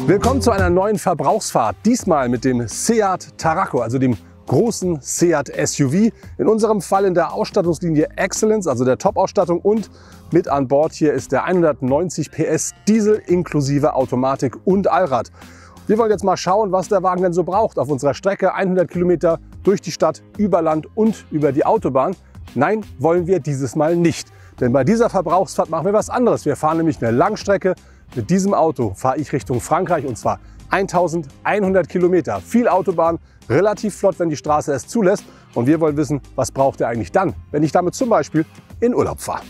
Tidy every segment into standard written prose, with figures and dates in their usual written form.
Willkommen zu einer neuen Verbrauchsfahrt, diesmal mit dem Seat Tarraco, also dem großen Seat SUV. In unserem Fall in der Ausstattungslinie Excellence, also der Top-Ausstattung, und mit an Bord hier ist der 190 PS Diesel inklusive Automatik und Allrad. Wir wollen jetzt mal schauen, was der Wagen denn so braucht auf unserer Strecke 100 Kilometer durch die Stadt, über Land und über die Autobahn. Nein, wollen wir dieses Mal nicht, denn bei dieser Verbrauchsfahrt machen wir was anderes. Wir fahren nämlich eine Langstrecke. Mit diesem Auto fahre ich Richtung Frankreich, und zwar 1100 Kilometer. Viel Autobahn, relativ flott, wenn die Straße es zulässt. Und wir wollen wissen, was braucht er eigentlich dann, wenn ich damit zum Beispiel in Urlaub fahre.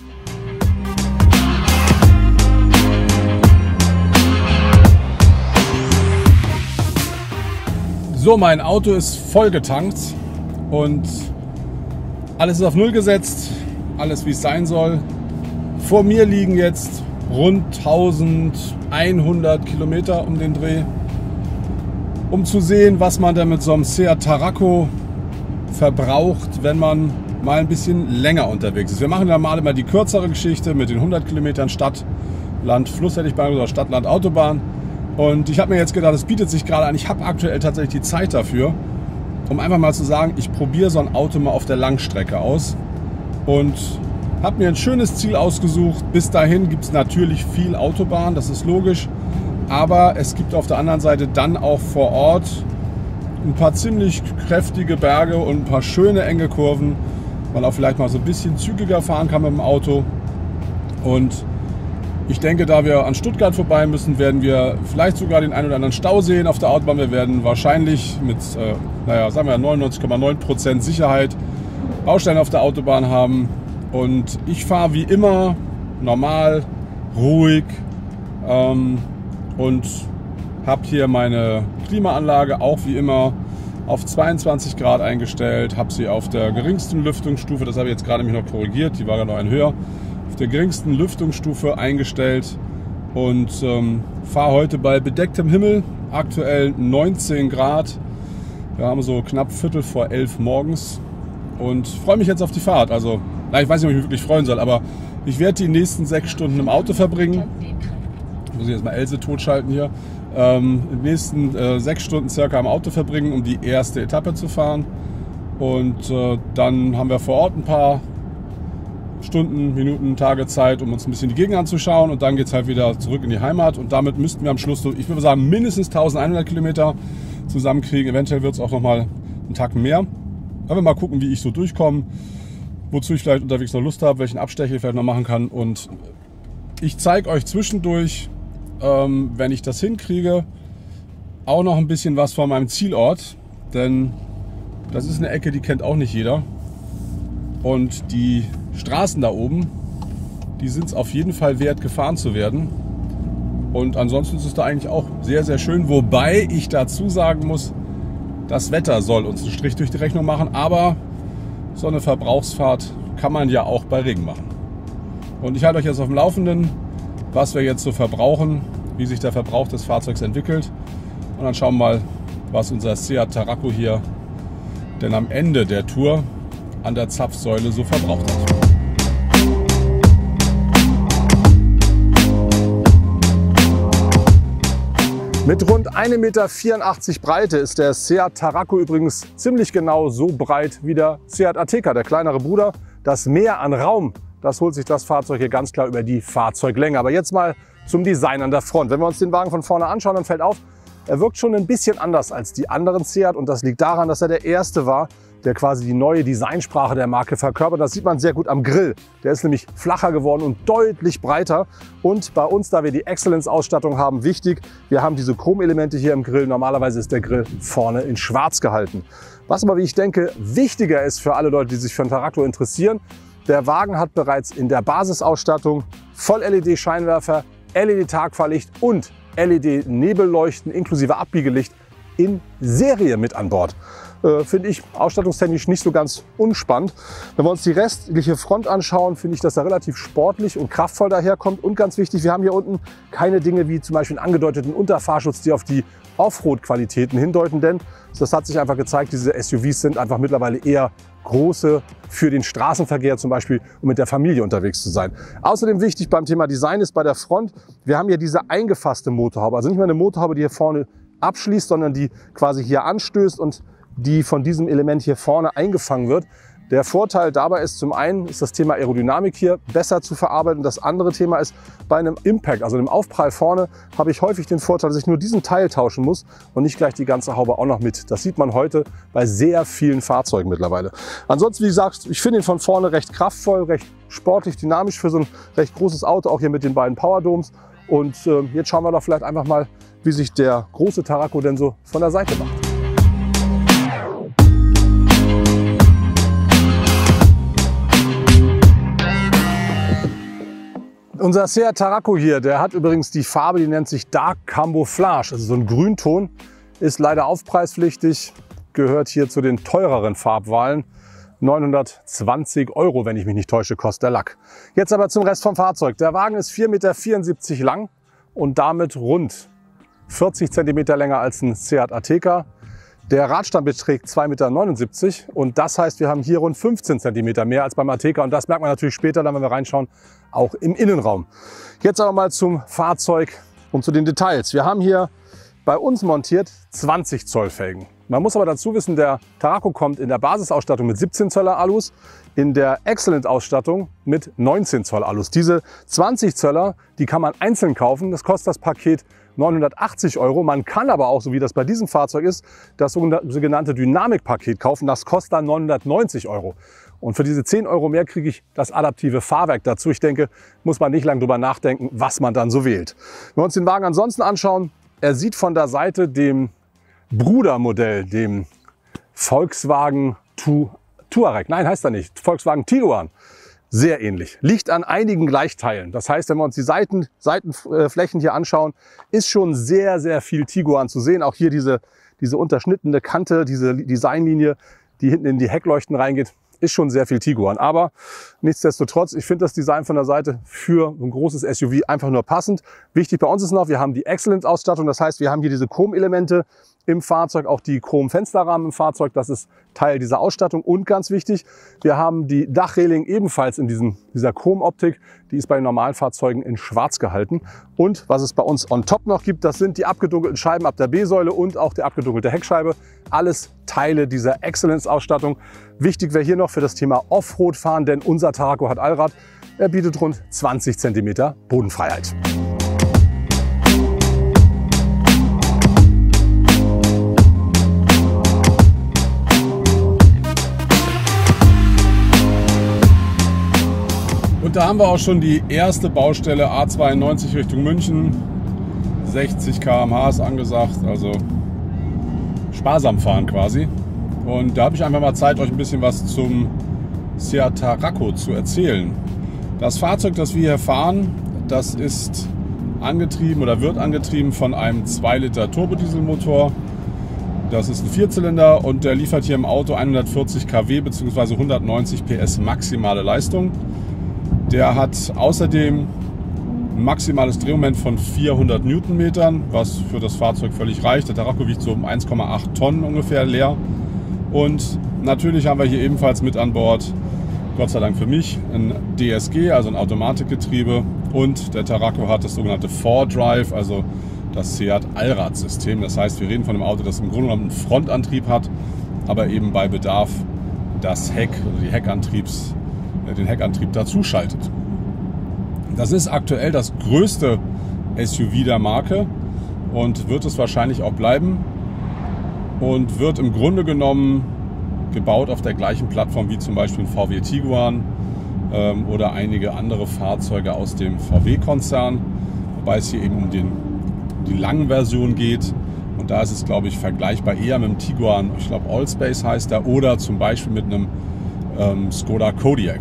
So, mein Auto ist voll getankt und alles ist auf Null gesetzt, alles wie es sein soll. Vor mir liegen jetzt rund 1100 Kilometer um den Dreh, um zu sehen, was man denn mit so einem Seat Tarraco verbraucht, wenn man mal ein bisschen länger unterwegs ist. Wir machen ja mal immer die kürzere Geschichte mit den 100 Kilometern Stadt, Land, Fluss hätte ich beinahe gesagt, Stadt, Land, Autobahn. Und ich habe mir jetzt gedacht, es bietet sich gerade an, ich habe aktuell tatsächlich die Zeit dafür, um einfach mal zu sagen, ich probiere so ein Auto mal auf der Langstrecke aus und habe mir ein schönes Ziel ausgesucht. Bis dahin gibt es natürlich viel Autobahn, das ist logisch. Aber es gibt auf der anderen Seite dann auch vor Ort ein paar ziemlich kräftige Berge und ein paar schöne enge Kurven. Man auch vielleicht mal so ein bisschen zügiger fahren kann mit dem Auto. Und ich denke, da wir an Stuttgart vorbei müssen, werden wir vielleicht sogar den einen oder anderen Stau sehen auf der Autobahn. Wir werden wahrscheinlich mit, sagen wir 99,9% Sicherheit Baustellen auf der Autobahn haben. Und ich fahre wie immer normal, ruhig und habe hier meine Klimaanlage auch wie immer auf 22 Grad eingestellt. Habe sie auf der geringsten Lüftungsstufe, das habe ich jetzt gerade mich noch korrigiert, die war ja noch ein höher, auf der geringsten Lüftungsstufe eingestellt und fahre heute bei bedecktem Himmel, aktuell 19 Grad. Wir haben so knapp Viertel vor 11 morgens und freue mich jetzt auf die Fahrt. Also, ich weiß nicht, ob ich mich wirklich freuen soll, aber ich werde die nächsten 6 Stunden im Auto verbringen. Muss ich jetzt mal Else totschalten hier. Die nächsten 6 Stunden circa im Auto verbringen, um die erste Etappe zu fahren. Und dann haben wir vor Ort ein paar Stunden, Minuten, Tage Zeit, um uns ein bisschen die Gegend anzuschauen. Und dann geht es halt wieder zurück in die Heimat. Und damit müssten wir am Schluss, ich würde sagen, mindestens 1100 Kilometer zusammenkriegen. Eventuell wird es auch noch mal einen Tag mehr. Aber wir mal gucken, wie ich so durchkomme. Wozu ich vielleicht unterwegs noch Lust habe, welchen Abstecher ich vielleicht noch machen kann. Und ich zeige euch zwischendurch, wenn ich das hinkriege, auch noch ein bisschen was von meinem Zielort. Denn das ist eine Ecke, die kennt auch nicht jeder. Und die Straßen da oben, die sind es auf jeden Fall wert, gefahren zu werden. Und ansonsten ist es da eigentlich auch sehr, sehr schön. Wobei ich dazu sagen muss, das Wetter soll uns einen Strich durch die Rechnung machen. Aber so eine Verbrauchsfahrt kann man ja auch bei Regen machen. Und ich halte euch jetzt auf dem Laufenden, was wir jetzt so verbrauchen, wie sich der Verbrauch des Fahrzeugs entwickelt. Und dann schauen wir mal, was unser Seat Tarraco hier denn am Ende der Tour an der Zapfsäule so verbraucht hat. Mit rund 1,84 Meter Breite ist der Seat Tarraco übrigens ziemlich genau so breit wie der Seat Ateca, der kleinere Bruder. Das Mehr an Raum, das holt sich das Fahrzeug hier ganz klar über die Fahrzeuglänge. Aber jetzt mal zum Design an der Front. Wenn wir uns den Wagen von vorne anschauen, dann fällt auf, er wirkt schon ein bisschen anders als die anderen Seat. Und das liegt daran, dass er der erste war, der quasi die neue Designsprache der Marke verkörpert. Das sieht man sehr gut am Grill. Der ist nämlich flacher geworden und deutlich breiter. Und bei uns, da wir die Excellence-Ausstattung haben, wichtig, wir haben diese Chromelemente hier im Grill. Normalerweise ist der Grill vorne in schwarz gehalten. Was aber, wie ich denke, wichtiger ist für alle Leute, die sich für einen Tarraco interessieren, der Wagen hat bereits in der Basisausstattung Voll-LED-Scheinwerfer, LED-Tagfahrlicht und LED-Nebelleuchten inklusive Abbiegelicht in Serie mit an Bord. Finde ich ausstattungstechnisch nicht so ganz unspannend. Wenn wir uns die restliche Front anschauen, finde ich, dass er relativ sportlich und kraftvoll daherkommt. Und ganz wichtig, wir haben hier unten keine Dinge wie zum Beispiel einen angedeuteten Unterfahrschutz, die auf die Offroad-Qualitäten hindeuten. Denn das hat sich einfach gezeigt, diese SUVs sind einfach mittlerweile eher große für den Straßenverkehr zum Beispiel, um mit der Familie unterwegs zu sein. Außerdem wichtig beim Thema Design ist bei der Front, wir haben hier diese eingefasste Motorhaube. Also nicht mehr eine Motorhaube, die hier vorne abschließt, sondern die quasi hier anstößt und die von diesem Element hier vorne eingefangen wird. Der Vorteil dabei ist, zum einen ist das Thema Aerodynamik hier besser zu verarbeiten. Das andere Thema ist, bei einem Impact, also einem Aufprall vorne, habe ich häufig den Vorteil, dass ich nur diesen Teil tauschen muss und nicht gleich die ganze Haube auch noch mit. Das sieht man heute bei sehr vielen Fahrzeugen mittlerweile. Ansonsten, wie gesagt, ich finde ihn von vorne recht kraftvoll, recht sportlich, dynamisch für so ein recht großes Auto, auch hier mit den beiden Powerdomes. Und jetzt schauen wir doch vielleicht einfach mal, wie sich der große Tarraco denn so von der Seite macht. Unser Seat Tarraco hier, der hat übrigens die Farbe, die nennt sich Dark Camouflage. Also so ein Grünton, ist leider aufpreispflichtig, gehört hier zu den teureren Farbwahlen. 920 €, wenn ich mich nicht täusche, kostet der Lack. Jetzt aber zum Rest vom Fahrzeug. Der Wagen ist 4,74 Meter lang und damit rund 40 cm länger als ein Seat Ateca. Der Radstand beträgt 2,79 Meter und das heißt, wir haben hier rund 15 cm mehr als beim Ateca und das merkt man natürlich später, dann, wenn wir reinschauen, auch im Innenraum. Jetzt aber mal zum Fahrzeug und zu den Details. Wir haben hier bei uns montiert 20 Zoll Felgen. Man muss aber dazu wissen, der Tarraco kommt in der Basisausstattung mit 17 Zöller Alus, in der Excellent-Ausstattung mit 19 Zoll Alus. Diese 20 Zöller, die kann man einzeln kaufen. Das kostet das Paket 980 €. Man kann aber auch, so wie das bei diesem Fahrzeug ist, das sogenannte Dynamikpaket kaufen. Das kostet dann 990 €. Und für diese 10 € mehr kriege ich das adaptive Fahrwerk dazu. Ich denke, muss man nicht lange drüber nachdenken, was man dann so wählt. Wenn wir uns den Wagen ansonsten anschauen, er sieht von der Seite dem Brudermodell, dem Volkswagen Touareg, nein, heißt er nicht, Volkswagen Tiguan, sehr ähnlich. Liegt an einigen Gleichteilen. Das heißt, wenn wir uns die Seitenflächen hier anschauen, ist schon sehr, sehr viel Tiguan zu sehen. Auch hier diese unterschnittene Kante, diese Designlinie, die hinten in die Heckleuchten reingeht, ist schon sehr viel Tiguan. Aber nichtsdestotrotz, ich finde das Design von der Seite für ein großes SUV einfach nur passend. Wichtig bei uns ist noch, wir haben die Excellent-Ausstattung. Das heißt, wir haben hier diese Chrom-Elemente im Fahrzeug, auch die Chrom-Fensterrahmen im Fahrzeug. Das ist Teil dieser Ausstattung. Und ganz wichtig, wir haben die Dachreling ebenfalls in dieser Chrom-Optik. Die ist bei den normalen Fahrzeugen in schwarz gehalten. Und was es bei uns on top noch gibt, das sind die abgedunkelten Scheiben ab der B-Säule und auch die abgedunkelte Heckscheibe. Alles Teile dieser Excellence-Ausstattung. Wichtig wäre hier noch für das Thema Offroad fahren, denn unser Tarraco hat Allrad. Er bietet rund 20 cm Bodenfreiheit. Und da haben wir auch schon die erste Baustelle A92 Richtung München. 60 km/h ist angesagt, also sparsam fahren quasi. Und da habe ich einfach mal Zeit, euch ein bisschen was zum Seat Tarraco zu erzählen. Das Fahrzeug, das wir hier fahren, das ist angetrieben oder wird angetrieben von einem 2 Liter Turbodieselmotor. Das ist ein Vierzylinder und der liefert hier im Auto 140 kW bzw. 190 PS maximale Leistung. Der hat außerdem ein maximales Drehmoment von 400 Newtonmetern, was für das Fahrzeug völlig reicht. Der Tarraco wiegt so um 1,8 Tonnen ungefähr leer. Und natürlich haben wir hier ebenfalls mit an Bord, Gott sei Dank für mich, ein DSG, also ein Automatikgetriebe. Und der Tarraco hat das sogenannte 4Drive, also das Seat Allradsystem. Das heißt, wir reden von einem Auto, das im Grunde genommen einen Frontantrieb hat, aber eben bei Bedarf das Heck, also den Heckantrieb dazu schaltet. Das ist aktuell das größte SUV der Marke und wird es wahrscheinlich auch bleiben und wird im Grunde genommen gebaut auf der gleichen Plattform wie zum Beispiel ein VW Tiguan oder einige andere Fahrzeuge aus dem VW-Konzern, wobei es hier eben um die langen Version geht. Und da ist es, glaube ich, vergleichbar eher mit dem Tiguan, ich glaube Allspace heißt er, oder zum Beispiel mit einem Skoda Kodiaq.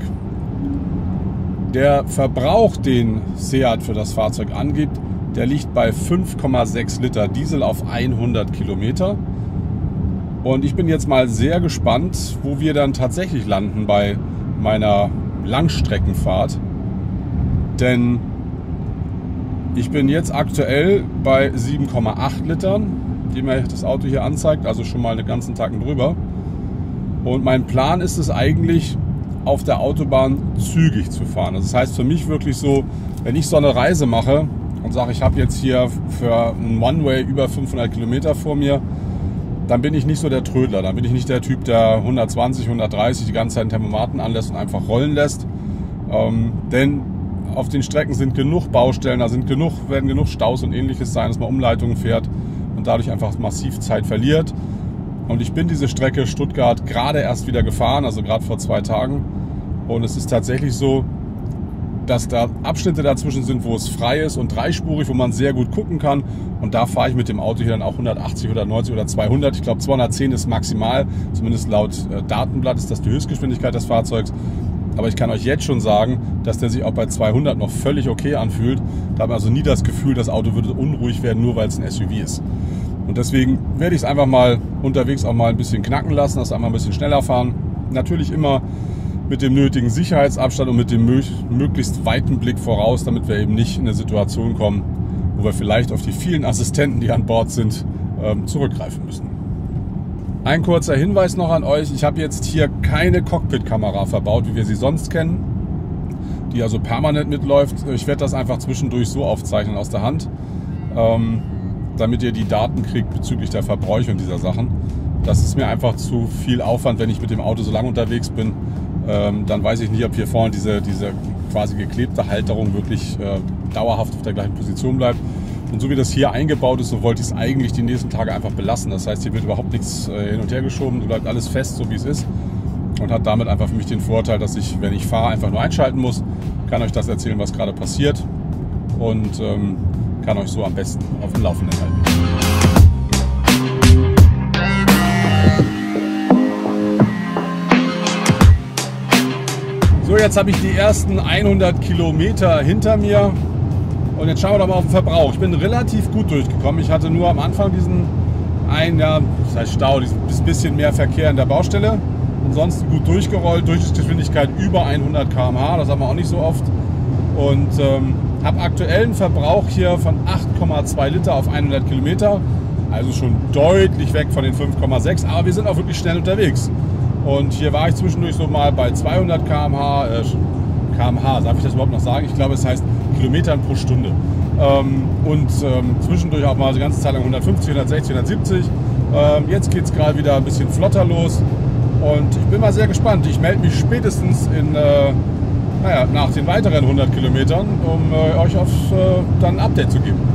Der Verbrauch, den Seat für das Fahrzeug angibt, der liegt bei 5,6 Liter Diesel auf 100 Kilometer. Und ich bin jetzt mal sehr gespannt, wo wir dann tatsächlich landen bei meiner Langstreckenfahrt. Denn ich bin jetzt aktuell bei 7,8 Litern, die mir das Auto hier anzeigt, also schon mal einen ganzen Tag drüber. Und mein Plan ist es eigentlich, auf der Autobahn zügig zu fahren. Das heißt für mich wirklich so, wenn ich so eine Reise mache und sage, ich habe jetzt hier für einen One-Way über 500 Kilometer vor mir, dann bin ich nicht so der Trödler. Dann bin ich nicht der Typ, der 120, 130 die ganze Zeit einen Tempomaten anlässt und einfach rollen lässt. Denn auf den Strecken sind genug Baustellen, da werden genug Staus und ähnliches sein, dass man Umleitungen fährt und dadurch einfach massiv Zeit verliert. Und ich bin diese Strecke Stuttgart gerade erst wieder gefahren, also gerade vor 2 Tagen. Und es ist tatsächlich so, dass da Abschnitte dazwischen sind, wo es frei ist und dreispurig, wo man sehr gut gucken kann. Und da fahre ich mit dem Auto hier dann auch 180, 190 oder 200. Ich glaube 210 ist maximal, zumindest laut Datenblatt ist das die Höchstgeschwindigkeit des Fahrzeugs. Aber ich kann euch jetzt schon sagen, dass der sich auch bei 200 noch völlig okay anfühlt. Da hat man also nie das Gefühl, das Auto würde unruhig werden, nur weil es ein SUV ist. Und deswegen werde ich es einfach mal unterwegs auch mal ein bisschen knacken lassen, also einmal ein bisschen schneller fahren. Natürlich immer mit dem nötigen Sicherheitsabstand und mit dem möglichst weiten Blick voraus, damit wir eben nicht in eine Situation kommen, wo wir vielleicht auf die vielen Assistenten, die an Bord sind, zurückgreifen müssen. Ein kurzer Hinweis noch an euch, ich habe jetzt hier keine Cockpit-Kamera verbaut, wie wir sie sonst kennen, die also permanent mitläuft. Ich werde das einfach zwischendurch so aufzeichnen aus der Hand, damit ihr die Daten kriegt bezüglich der Verbräuche und dieser Sachen. Das ist mir einfach zu viel Aufwand, wenn ich mit dem Auto so lange unterwegs bin. Dann weiß ich nicht, ob hier vorne diese quasi geklebte Halterung wirklich dauerhaft auf der gleichen Position bleibt. Und so wie das hier eingebaut ist, so wollte ich es eigentlich die nächsten Tage einfach belassen. Das heißt, hier wird überhaupt nichts hin und her geschoben, bleibt alles fest, so wie es ist. Und hat damit einfach für mich den Vorteil, dass ich, wenn ich fahre, einfach nur einschalten muss, kann euch das erzählen, was gerade passiert und kann euch so am besten auf dem Laufenden halten. So, jetzt habe ich die ersten 100 Kilometer hinter mir und jetzt schauen wir doch mal auf den Verbrauch. Ich bin relativ gut durchgekommen. Ich hatte nur am Anfang diesen das heißt Stau, dieses bisschen mehr Verkehr in der Baustelle. Ansonsten gut durchgerollt, Durchschnittsgeschwindigkeit über 100 km/h, das haben wir auch nicht so oft. Und habe aktuell einen Verbrauch hier von 8,2 Liter auf 100 Kilometer. Also schon deutlich weg von den 5,6, aber wir sind auch wirklich schnell unterwegs. Und hier war ich zwischendurch so mal bei 200 km/h, darf ich das überhaupt noch sagen? Ich glaube, es heißt Kilometern pro Stunde. Zwischendurch auch mal die ganze Zeit lang 150, 160, 170. Jetzt geht es gerade wieder ein bisschen flotter los. Und ich bin mal sehr gespannt. Ich melde mich spätestens nach den weiteren 100 Kilometern, um euch dann ein Update zu geben.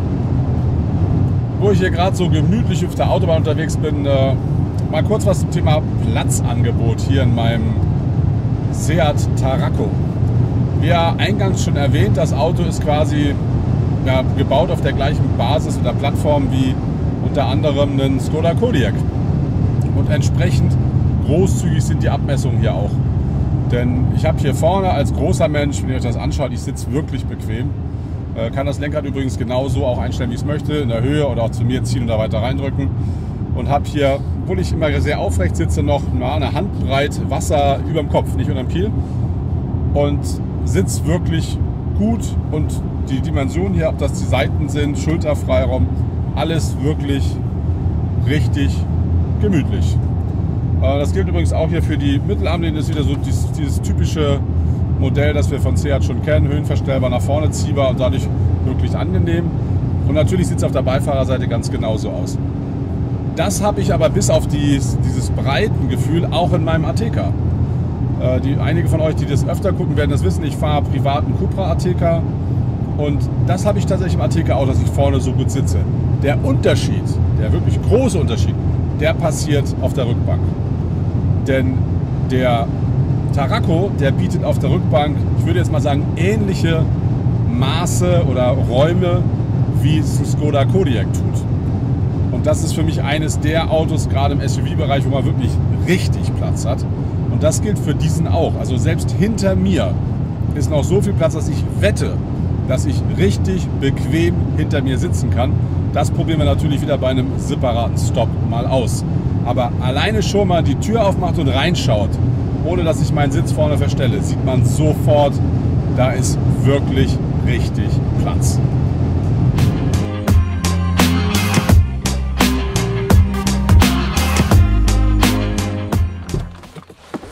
Wo ich hier gerade so gemütlich auf der Autobahn unterwegs bin, mal kurz was zum Thema Platzangebot hier in meinem Seat Tarraco. Wie eingangs schon erwähnt, das Auto ist quasi gebaut auf der gleichen Basis oder Plattform wie unter anderem ein Skoda Kodiaq. Und entsprechend großzügig sind die Abmessungen hier auch. Denn ich habe hier vorne als großer Mensch, wenn ihr euch das anschaut, ich sitze wirklich bequem. Kann das Lenkrad übrigens genauso auch einstellen, wie ich es möchte, in der Höhe oder auch zu mir ziehen und da weiter reindrücken. Und habe hier, obwohl ich immer sehr aufrecht sitze, noch eine Handbreit Wasser über dem Kopf, nicht unterm Kiel. Und sitze wirklich gut und die Dimensionen hier, ob das die Seiten sind, Schulterfreiraum, alles wirklich richtig gemütlich. Das gilt übrigens auch hier für die Mittelarmlehne, das ist wieder so dieses typische Modell, das wir von Seat schon kennen, höhenverstellbar, nach vorne ziehbar und dadurch wirklich angenehm. Und natürlich sieht es auf der Beifahrerseite ganz genauso aus. Das habe ich aber bis auf dieses Breitengefühl auch in meinem Ateca. Einige von euch, die das öfter gucken, werden das wissen, ich fahre privaten Cupra Ateca und das habe ich tatsächlich im Ateca auch, dass ich vorne so gut sitze. Der Unterschied, der wirklich große Unterschied, der passiert auf der Rückbank. Denn der Tarraco, der bietet auf der Rückbank, ich würde jetzt mal sagen, ähnliche Maße oder Räume, wie es ein Skoda Kodiaq tut. Und das ist für mich eines der Autos, gerade im SUV-Bereich, wo man wirklich richtig Platz hat. Und das gilt für diesen auch. Also selbst hinter mir ist noch so viel Platz, dass ich wette, dass ich richtig bequem hinter mir sitzen kann. Das probieren wir natürlich wieder bei einem separaten Stop mal aus. Aber alleine schon mal die Tür aufmacht und reinschaut, ohne dass ich meinen Sitz vorne verstelle, sieht man sofort, da ist wirklich richtig Platz.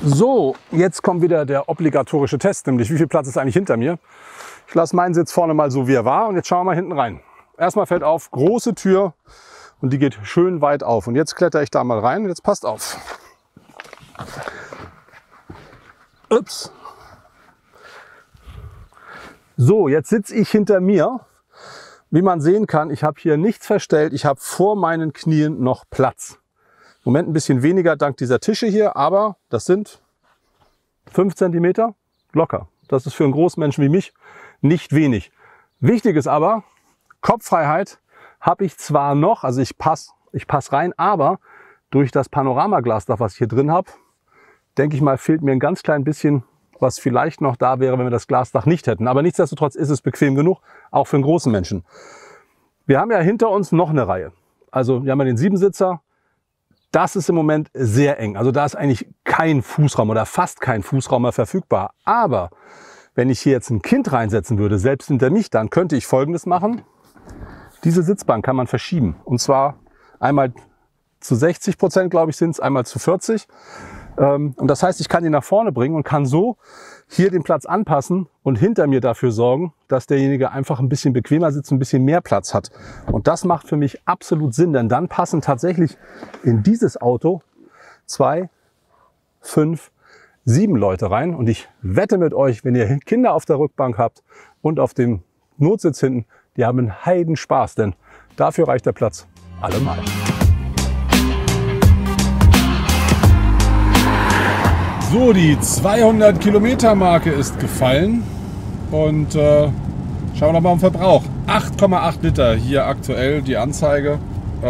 So, jetzt kommt wieder der obligatorische Test, nämlich wie viel Platz ist eigentlich hinter mir. Ich lasse meinen Sitz vorne mal so, wie er war, und jetzt schauen wir mal hinten rein. Erstmal fällt auf, große Tür, und die geht schön weit auf. Und jetzt kletter ich da mal rein und jetzt passt auf. Ups. So, jetzt sitze ich hinter mir. Wie man sehen kann, ich habe hier nichts verstellt. Ich habe vor meinen Knien noch Platz. Im Moment ein bisschen weniger dank dieser Tische hier, aber das sind 5 cm locker. Das ist für einen Großmenschen wie mich nicht wenig. Wichtig ist aber, Kopffreiheit habe ich zwar noch, also ich passe rein, aber durch das Panoramaglasdach, was ich hier drin habe, denke ich mal, fehlt mir ein ganz klein bisschen, was vielleicht noch da wäre, wenn wir das Glasdach nicht hätten. Aber nichtsdestotrotz ist es bequem genug, auch für einen großen Menschen. Wir haben ja hinter uns noch eine Reihe. Also wir haben ja den 7-Sitzer. Das ist im Moment sehr eng. Also da ist eigentlich kein Fußraum oder fast kein Fußraum mehr verfügbar. Aber wenn ich hier jetzt ein Kind reinsetzen würde, selbst hinter mich, dann könnte ich Folgendes machen. Diese Sitzbank kann man verschieben. Und zwar einmal zu 60%, glaube ich, sind es, einmal zu 40%. Und das heißt, ich kann die nach vorne bringen und kann so hier den Platz anpassen und hinter mir dafür sorgen, dass derjenige einfach ein bisschen bequemer sitzt, ein bisschen mehr Platz hat. Und das macht für mich absolut Sinn, denn dann passen tatsächlich in dieses Auto 2, 5, 7 Leute rein. Und ich wette mit euch, wenn ihr Kinder auf der Rückbank habt und auf dem Notsitz hinten, die haben einen Heidenspaß, denn dafür reicht der Platz allemal. So, die 200 Kilometer Marke ist gefallen und schauen wir noch mal am Verbrauch. 8,8 Liter hier aktuell die Anzeige.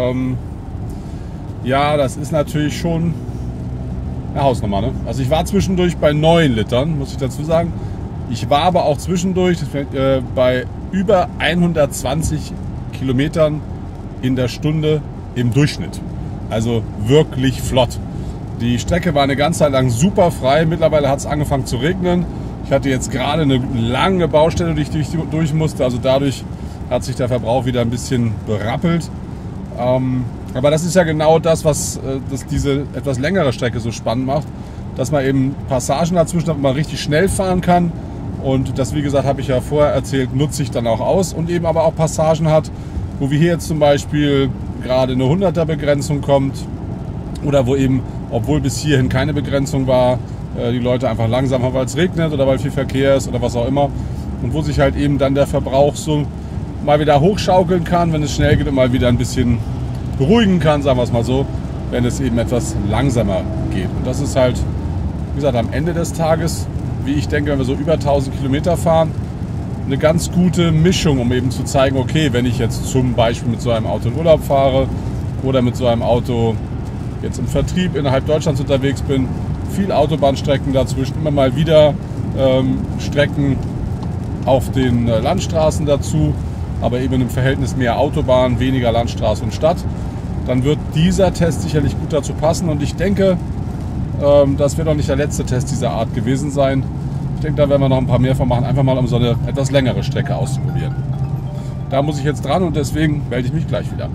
Ja, das ist natürlich schon eine Hausnummer, ne? Also ich war zwischendurch bei 9 Litern, muss ich dazu sagen. Ich war aber auch zwischendurch bei über 120 Kilometern in der Stunde im Durchschnitt. Also wirklich flott. Die Strecke war eine ganze Zeit lang super frei. Mittlerweile hat es angefangen zu regnen. Ich hatte jetzt gerade eine lange Baustelle, die ich durch musste. Also dadurch hat sich der Verbrauch wieder ein bisschen berappelt. Aber das ist ja genau das, was diese etwas längere Strecke so spannend macht. Dass man eben Passagen dazwischen hat, wo man richtig schnell fahren kann. Und das, wie gesagt, habe ich ja vorher erzählt, nutze ich dann auch aus. Und eben aber auch Passagen hat, wo wir hier jetzt zum Beispiel gerade eine 100er Begrenzung kommt. Oder wo eben, obwohl bis hierhin keine Begrenzung war, die Leute einfach langsam haben, weil es regnet oder weil viel Verkehr ist oder was auch immer. Und wo sich halt eben dann der Verbrauch so mal wieder hochschaukeln kann, wenn es schnell geht, und mal wieder ein bisschen beruhigen kann, sagen wir es mal so, wenn es eben etwas langsamer geht. Und das ist halt, wie gesagt, am Ende des Tages, wie ich denke, wenn wir so über 1000 Kilometer fahren, eine ganz gute Mischung, um eben zu zeigen, okay, wenn ich jetzt zum Beispiel mit so einem Auto in Urlaub fahre oder mit so einem Auto jetzt im Vertrieb innerhalb Deutschlands unterwegs bin, viel Autobahnstrecken dazwischen, immer mal wieder Strecken auf den Landstraßen dazu, aber eben im Verhältnis mehr Autobahn, weniger Landstraße und Stadt, dann wird dieser Test sicherlich gut dazu passen. Und ich denke, das wird noch nicht der letzte Test dieser Art gewesen sein. Ich denke, da werden wir noch ein paar mehr von machen, einfach mal um so eine etwas längere Strecke auszuprobieren. Da muss ich jetzt dran und deswegen melde ich mich gleich wieder.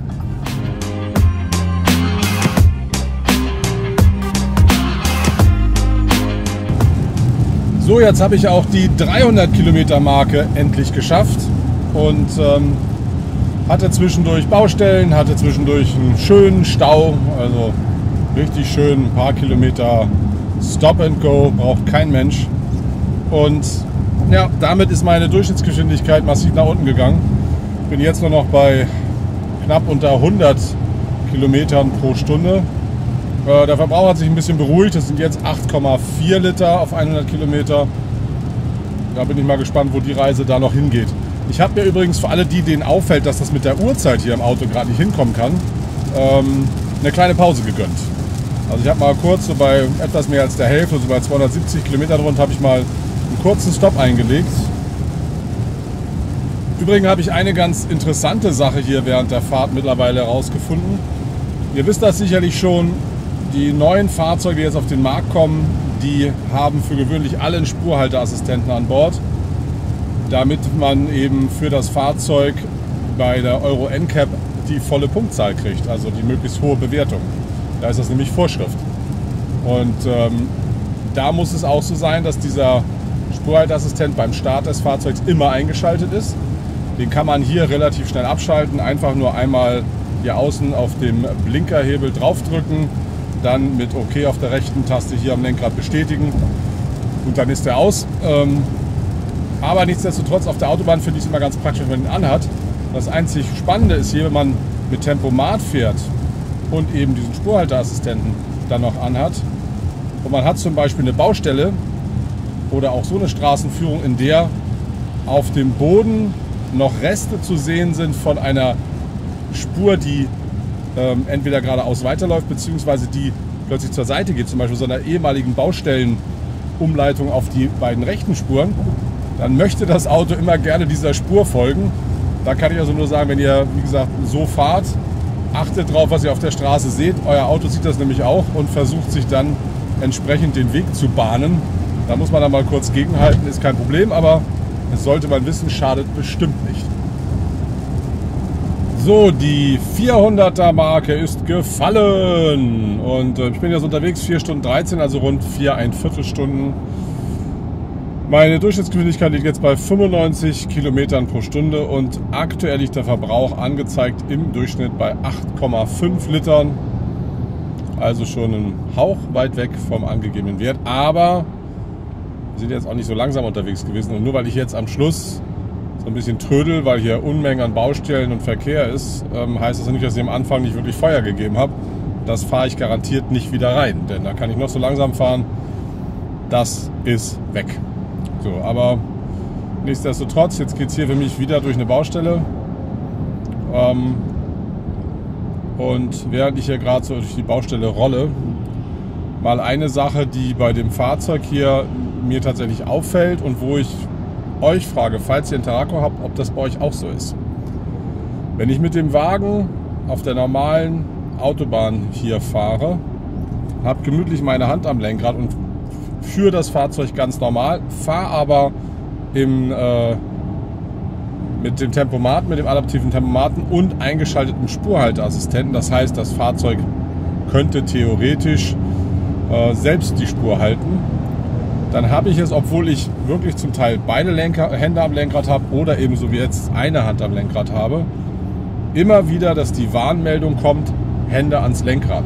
So, jetzt habe ich auch die 300 Kilometer Marke endlich geschafft und hatte zwischendurch Baustellen, hatte zwischendurch einen schönen Stau, also richtig schön, ein paar Kilometer Stop and Go, braucht kein Mensch. Und ja, damit ist meine Durchschnittsgeschwindigkeit massiv nach unten gegangen. Bin jetzt nur noch bei knapp unter 100 Kilometern pro Stunde. Der Verbrauch hat sich ein bisschen beruhigt, das sind jetzt 8,4 Liter auf 100 Kilometer. Da bin ich mal gespannt, wo die Reise da noch hingeht. Ich habe mir übrigens für alle, denen auffällt, dass das mit der Uhrzeit hier im Auto gerade nicht hinkommen kann, eine kleine Pause gegönnt. Also ich habe mal kurz, so bei etwas mehr als der Hälfte, so bei 270 Kilometern rund, habe ich mal einen kurzen Stopp eingelegt. Übrigens habe ich eine ganz interessante Sache hier während der Fahrt mittlerweile herausgefunden. Ihr wisst das sicherlich schon. Die neuen Fahrzeuge, die jetzt auf den Markt kommen, die haben für gewöhnlich alle einen Spurhalteassistenten an Bord, damit man eben für das Fahrzeug bei der Euro NCAP die volle Punktzahl kriegt, also die möglichst hohe Bewertung. Da ist das nämlich Vorschrift. Und Da muss es auch so sein, dass dieser Spurhalteassistent beim Start des Fahrzeugs immer eingeschaltet ist. Den kann man hier relativ schnell abschalten. Einfach nur einmal hier außen auf dem Blinkerhebel draufdrücken, dann mit OK auf der rechten Taste hier am Lenkrad bestätigen und dann ist der aus. Aber nichtsdestotrotz auf der Autobahn finde ich es immer ganz praktisch, wenn man ihn anhat. Das einzig Spannende ist hier, wenn man mit Tempomat fährt und eben diesen Spurhalteassistenten dann noch anhat und man hat zum Beispiel eine Baustelle oder auch so eine Straßenführung, in der auf dem Boden noch Reste zu sehen sind von einer Spur, die entweder geradeaus weiterläuft, beziehungsweise die plötzlich zur Seite geht, zum Beispiel so einer ehemaligen Baustellenumleitung auf die beiden rechten Spuren, dann möchte das Auto immer gerne dieser Spur folgen. Da kann ich also nur sagen, wenn ihr, wie gesagt, so fahrt, achtet drauf, was ihr auf der Straße seht. Euer Auto sieht das nämlich auch und versucht sich dann entsprechend den Weg zu bahnen. Da muss man dann mal kurz gegenhalten, ist kein Problem, aber das sollte man wissen, schadet bestimmt nicht. So, die 400er Marke ist gefallen und ich bin jetzt unterwegs 4 Stunden 13, also rund 4,25 Stunden. Meine Durchschnittsgeschwindigkeit liegt jetzt bei 95 Kilometern pro Stunde und aktuell liegt der Verbrauch angezeigt im Durchschnitt bei 8,5 Litern. Also schon ein Hauch weit weg vom angegebenen Wert, aber wir sind jetzt auch nicht so langsam unterwegs gewesen und nur weil ich jetzt am Schluss so ein bisschen trödel, weil hier Unmengen an Baustellen und Verkehr ist, heißt das nicht, dass ich am Anfang nicht wirklich Feuer gegeben habe. Das fahre ich garantiert nicht wieder rein, denn da kann ich noch so langsam fahren. Das ist weg. So, aber nichtsdestotrotz, jetzt geht es hier für mich wieder durch eine Baustelle. Und während ich hier gerade so durch die Baustelle rolle, mal eine Sache, die bei dem Fahrzeug hier mir tatsächlich auffällt und wo ich euch frage, falls ihr einen Tarraco habt, ob das bei euch auch so ist. Wenn ich mit dem Wagen auf der normalen Autobahn hier fahre, habe gemütlich meine Hand am Lenkrad und führe das Fahrzeug ganz normal, fahre aber mit dem Tempomat, mit dem adaptiven Tempomaten und eingeschalteten Spurhalteassistenten. Das heißt, das Fahrzeug könnte theoretisch selbst die Spur halten. Dann habe ich es, obwohl ich wirklich zum Teil beide Hände am Lenkrad habe oder ebenso wie jetzt eine Hand am Lenkrad habe, immer wieder, dass die Warnmeldung kommt, Hände ans Lenkrad.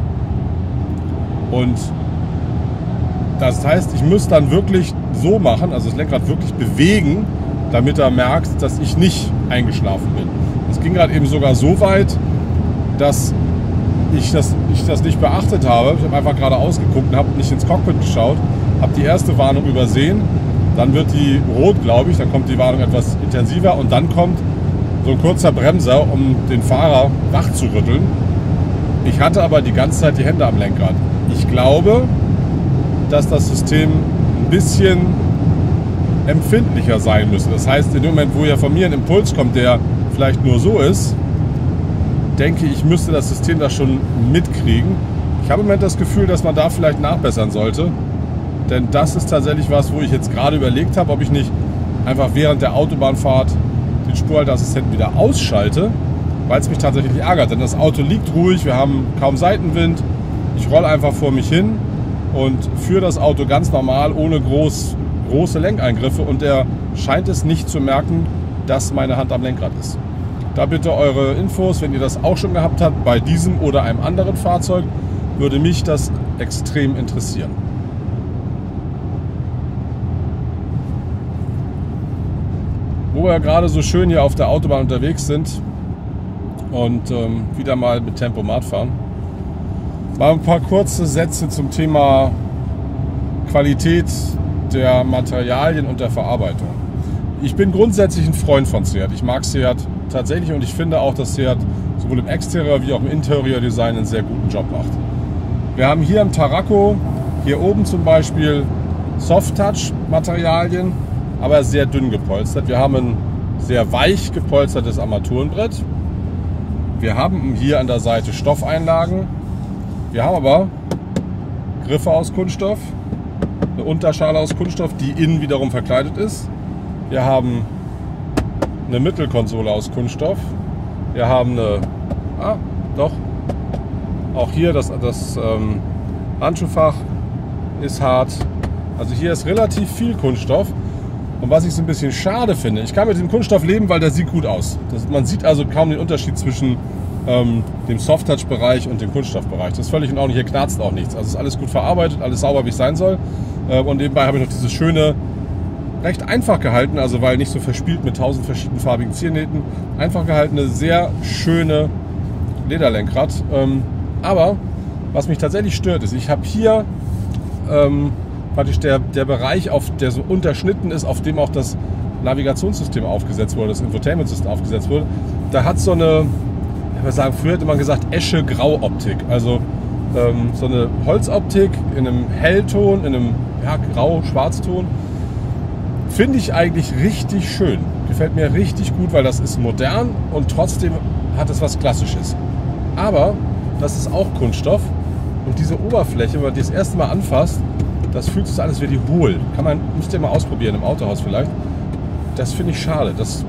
Und das heißt, ich muss dann wirklich so machen, also das Lenkrad wirklich bewegen, damit er merkt, dass ich nicht eingeschlafen bin. Es ging gerade eben sogar so weit, dass ich das nicht beachtet habe. Ich habe einfach gerade ausgeguckt und habe nicht ins Cockpit geschaut, habe die erste Warnung übersehen, dann wird die rot, glaube ich, dann kommt die Warnung etwas intensiver und dann kommt so ein kurzer Bremser, um den Fahrer wach zu rütteln. Ich hatte aber die ganze Zeit die Hände am Lenkrad. Ich glaube, dass das System ein bisschen empfindlicher sein müsste. Das heißt, in dem Moment, wo ja von mir ein Impuls kommt, der vielleicht nur so ist, denke ich, müsste das System das schon mitkriegen. Ich habe im Moment das Gefühl, dass man da vielleicht nachbessern sollte. Denn das ist tatsächlich was, wo ich jetzt gerade überlegt habe, ob ich nicht einfach während der Autobahnfahrt den Spurhalteassistenten wieder ausschalte, weil es mich tatsächlich ärgert. Denn das Auto liegt ruhig, wir haben kaum Seitenwind. Ich rolle einfach vor mich hin und führe das Auto ganz normal, ohne große Lenkeingriffe. Und er scheint es nicht zu merken, dass meine Hand am Lenkrad ist. Da bitte eure Infos, wenn ihr das auch schon gehabt habt, bei diesem oder einem anderen Fahrzeug, würde mich das extrem interessieren. Wo wir gerade so schön hier auf der Autobahn unterwegs sind und wieder mal mit Tempomat fahren, mal ein paar kurze Sätze zum Thema Qualität der Materialien und der Verarbeitung. Ich bin grundsätzlich ein Freund von Seat. Ich mag Seat tatsächlich und ich finde auch, dass Seat sowohl im Exterior wie auch im Interior-Design einen sehr guten Job macht. Wir haben hier im Tarraco, hier oben zum Beispiel Soft-Touch-Materialien, aber sehr dünn gepolstert. Wir haben ein sehr weich gepolstertes Armaturenbrett. Wir haben hier an der Seite Stoffeinlagen. Wir haben aber Griffe aus Kunststoff, eine Unterschale aus Kunststoff, die innen wiederum verkleidet ist. Wir haben eine Mittelkonsole aus Kunststoff. Wir haben auch hier das Handschuhfach ist hart. Also hier ist relativ viel Kunststoff. Und was ich so ein bisschen schade finde, ich kann mit dem Kunststoff leben, weil der sieht gut aus. Man sieht also kaum den Unterschied zwischen dem Soft-Touch-Bereich und dem Kunststoffbereich. Das ist völlig in Ordnung, hier knarzt auch nichts. Also ist alles gut verarbeitet, alles sauber, wie es sein soll. Und nebenbei habe ich noch dieses schöne, recht einfach gehalten, also weil nicht so verspielt mit 1000 verschiedenen farbigen Ziernähten, einfach gehaltene, sehr schöne Lederlenkrad. Aber was mich tatsächlich stört, ist, ich habe hier praktisch der Bereich, der so unterschnitten ist, auf dem auch das Navigationssystem aufgesetzt wurde, das Infotainment-System aufgesetzt wurde. Da hat so eine, ich würde sagen, früher hätte man gesagt, Esche-Grau-Optik. Also so eine Holzoptik in einem Hellton, in einem Grau-Schwarzton. Finde ich eigentlich richtig schön. Gefällt mir richtig gut, weil das ist modern und trotzdem hat es was Klassisches. Aber das ist auch Kunststoff und diese Oberfläche, wenn man die das erste Mal anfasst, das fühlt sich alles wie hohl. Müsst ihr mal ausprobieren, im Autohaus vielleicht. Das finde ich schade.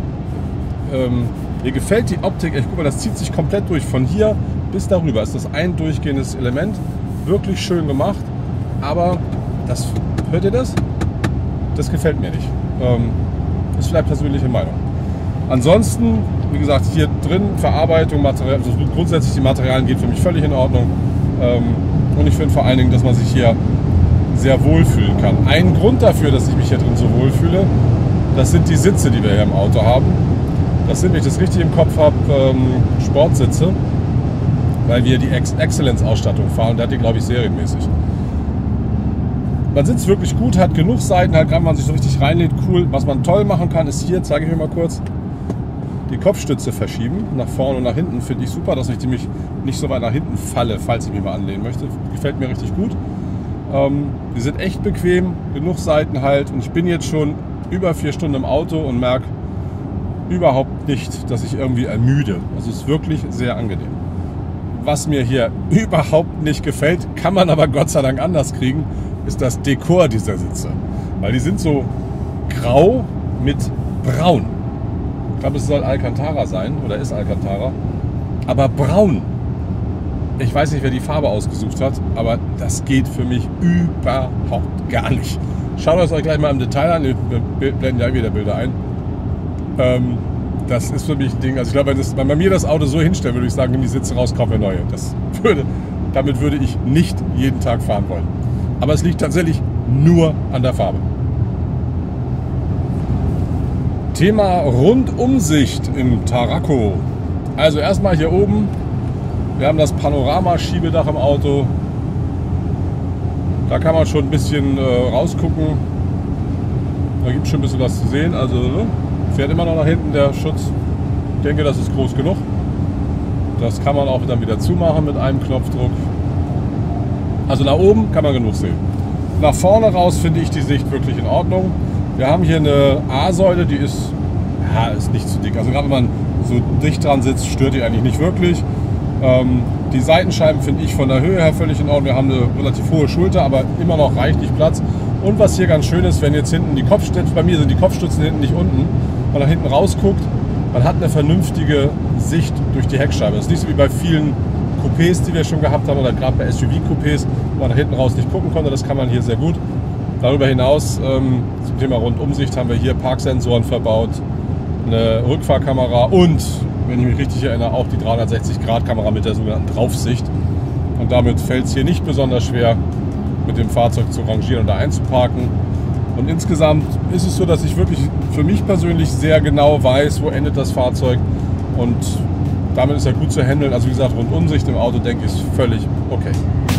Mir gefällt die Optik, guck mal, das zieht sich komplett durch. Von hier bis darüber ist das ein durchgehendes Element. Wirklich schön gemacht. Aber hört ihr das? Das gefällt mir nicht. Ist vielleicht persönliche Meinung. Ansonsten, wie gesagt, hier drin Verarbeitung, Material, also grundsätzlich die Materialien gehen für mich völlig in Ordnung. Und ich finde vor allen Dingen, dass man sich hier sehr wohlfühlen kann. Ein Grund dafür, dass ich mich hier drin so wohlfühle, das sind die Sitze, die wir hier im Auto haben. Das sind, wenn ich das richtig im Kopf habe, Sportsitze, weil wir die Excellence-Ausstattung fahren. Und der hat die, glaube ich, serienmäßig. Man sitzt wirklich gut, hat genug Seiten, halt, wenn man sich so richtig reinlegt, cool. Was man toll machen kann, ist hier, zeige ich mir mal kurz, die Kopfstütze verschieben, nach vorne und nach hinten. Finde ich super, dass ich nämlich nicht so weit nach hinten falle, falls ich mich mal anlehnen möchte. Gefällt mir richtig gut. Die sind echt bequem, genug Seiten halt. Und ich bin jetzt schon über 4 Stunden im Auto und merke überhaupt nicht, dass ich irgendwie ermüde. Also es ist wirklich sehr angenehm. Was mir hier überhaupt nicht gefällt, kann man aber Gott sei Dank anders kriegen, ist das Dekor dieser Sitze. Weil die sind so grau mit braun. Ich glaube, es soll Alcantara sein oder ist Alcantara. Aber braun. Ich weiß nicht, wer die Farbe ausgesucht hat, aber das geht für mich überhaupt gar nicht. Schaut euch gleich mal im Detail an. Wir blenden ja wieder Bilder ein. Das ist für mich ein Ding. Also ich glaube, wenn man mir das Auto so hinstellt, würde ich sagen, nimm die Sitze raus, kauf mir neue. Damit würde ich nicht jeden Tag fahren wollen. Aber es liegt tatsächlich nur an der Farbe. Thema Rundumsicht im Tarraco. Also erstmal hier oben. Wir haben das Panorama-Schiebedach im Auto. Da kann man schon ein bisschen rausgucken. Da gibt es schon ein bisschen was zu sehen. Also fährt immer noch nach hinten der Schutz. Ich denke, das ist groß genug. Das kann man auch dann wieder zumachen mit einem Knopfdruck. Also nach oben kann man genug sehen. Nach vorne raus finde ich die Sicht wirklich in Ordnung. Wir haben hier eine A-Säule, die ist nicht zu dick. Also gerade wenn man so dicht dran sitzt, stört die eigentlich nicht wirklich. Die Seitenscheiben finde ich von der Höhe her völlig in Ordnung. Wir haben eine relativ hohe Schulter, aber immer noch reichlich Platz. Und was hier ganz schön ist, wenn jetzt hinten die Kopfstützen, bei mir sind die Kopfstützen hinten nicht unten, man nach hinten rausguckt, man hat eine vernünftige Sicht durch die Heckscheibe. Das ist nicht so wie bei vielen Coupés, die wir schon gehabt haben, oder gerade bei SUV-Coupés, wo man nach hinten raus nicht gucken konnte. Das kann man hier sehr gut. Darüber hinaus, zum Thema Rundumsicht, haben wir hier Parksensoren verbaut, eine Rückfahrkamera und, wenn ich mich richtig erinnere, auch die 360-Grad-Kamera mit der sogenannten Draufsicht. Und damit fällt es hier nicht besonders schwer, mit dem Fahrzeug zu rangieren und da einzuparken. Und insgesamt ist es so, dass ich wirklich für mich persönlich sehr genau weiß, wo endet das Fahrzeug. Und damit ist er gut zu handeln. Also wie gesagt, Rundumsicht im Auto, denke ich, ist völlig okay.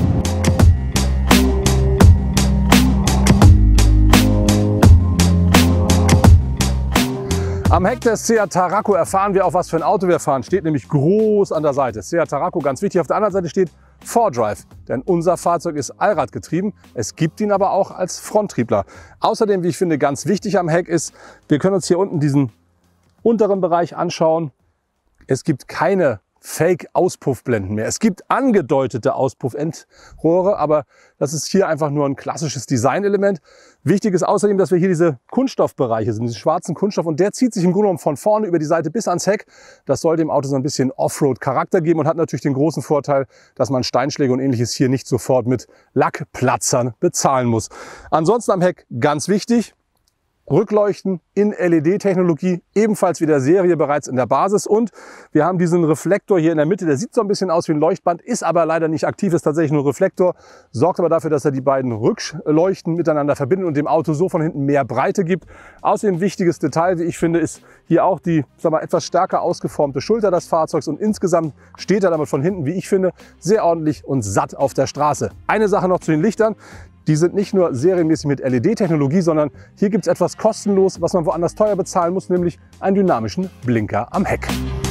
Am Heck des Seat Tarraco erfahren wir, auf was für ein Auto wir fahren. Steht nämlich groß an der Seite. Seat Tarraco, ganz wichtig. Auf der anderen Seite steht 4Drive, denn unser Fahrzeug ist allradgetrieben. Es gibt ihn aber auch als Fronttriebler. Außerdem, wie ich finde, ganz wichtig am Heck ist, wir können uns hier unten diesen unteren Bereich anschauen. Es gibt keine Fake-Auspuffblenden mehr. Es gibt angedeutete Auspuffendrohre, aber das ist hier einfach nur ein klassisches Designelement. Wichtig ist außerdem, dass wir hier diese Kunststoffbereiche sind, diesen schwarzen Kunststoff, und der zieht sich im Grunde genommen von vorne über die Seite bis ans Heck. Das soll dem Auto so ein bisschen Offroad-Charakter geben und hat natürlich den großen Vorteil, dass man Steinschläge und Ähnliches hier nicht sofort mit Lackplatzern bezahlen muss. Ansonsten am Heck ganz wichtig: Rückleuchten in LED-Technologie, ebenfalls wie der Serie bereits in der Basis. Und wir haben diesen Reflektor hier in der Mitte, der sieht so ein bisschen aus wie ein Leuchtband, ist aber leider nicht aktiv, ist tatsächlich nur Reflektor, sorgt aber dafür, dass er die beiden Rückleuchten miteinander verbindet und dem Auto so von hinten mehr Breite gibt. Außerdem wichtiges Detail, wie ich finde, ist hier auch die, etwas stärker ausgeformte Schulter des Fahrzeugs, und insgesamt steht er damit von hinten, wie ich finde, sehr ordentlich und satt auf der Straße. Eine Sache noch zu den Lichtern. Die sind nicht nur serienmäßig mit LED-Technologie, sondern hier gibt es etwas kostenlos, was man woanders teuer bezahlen muss, nämlich einen dynamischen Blinker am Heck.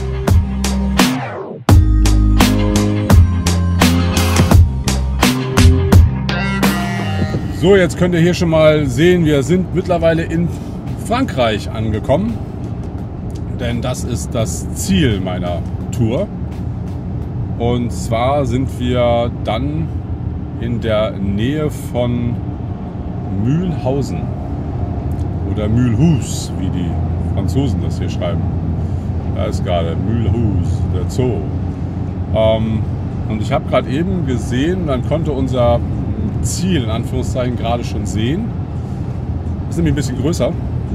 So, jetzt könnt ihr hier schon mal sehen, wir sind mittlerweile in Frankreich angekommen, denn das ist das Ziel meiner Tour. Und zwar sind wir dann in der Nähe von Mülhausen oder Mulhouse, wie die Franzosen das hier schreiben. Da ist gerade Mulhouse, der Zoo. Und ich habe gerade eben gesehen, man konnte unser Ziel in Anführungszeichen gerade schon sehen. Das ist nämlich ein bisschen größer.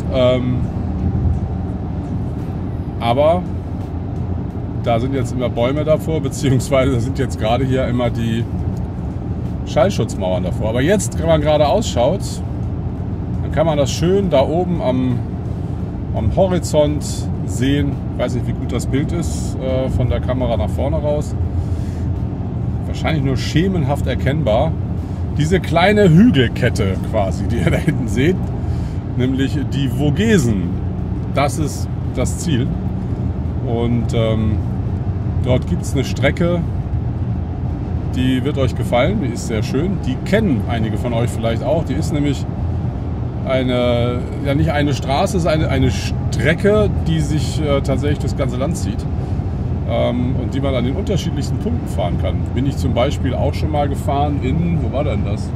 Aber da sind jetzt immer Bäume davor, beziehungsweise sind jetzt gerade hier immer die Schallschutzmauern davor. Aber jetzt, wenn man gerade ausschaut, dann kann man das schön da oben am Horizont sehen. Ich weiß nicht, wie gut das Bild ist von der Kamera nach vorne raus. Wahrscheinlich nur schemenhaft erkennbar. Diese kleine Hügelkette quasi, die ihr da hinten seht, nämlich die Vogesen. Das ist das Ziel. Und dort gibt es eine Strecke, die wird euch gefallen, die ist sehr schön. Die kennen einige von euch vielleicht auch. Die ist nämlich nicht eine Straße, es ist eine Strecke, die sich tatsächlich das ganze Land zieht. Und die man an den unterschiedlichsten Punkten fahren kann. Bin ich zum Beispiel auch schon mal gefahren wo war denn das?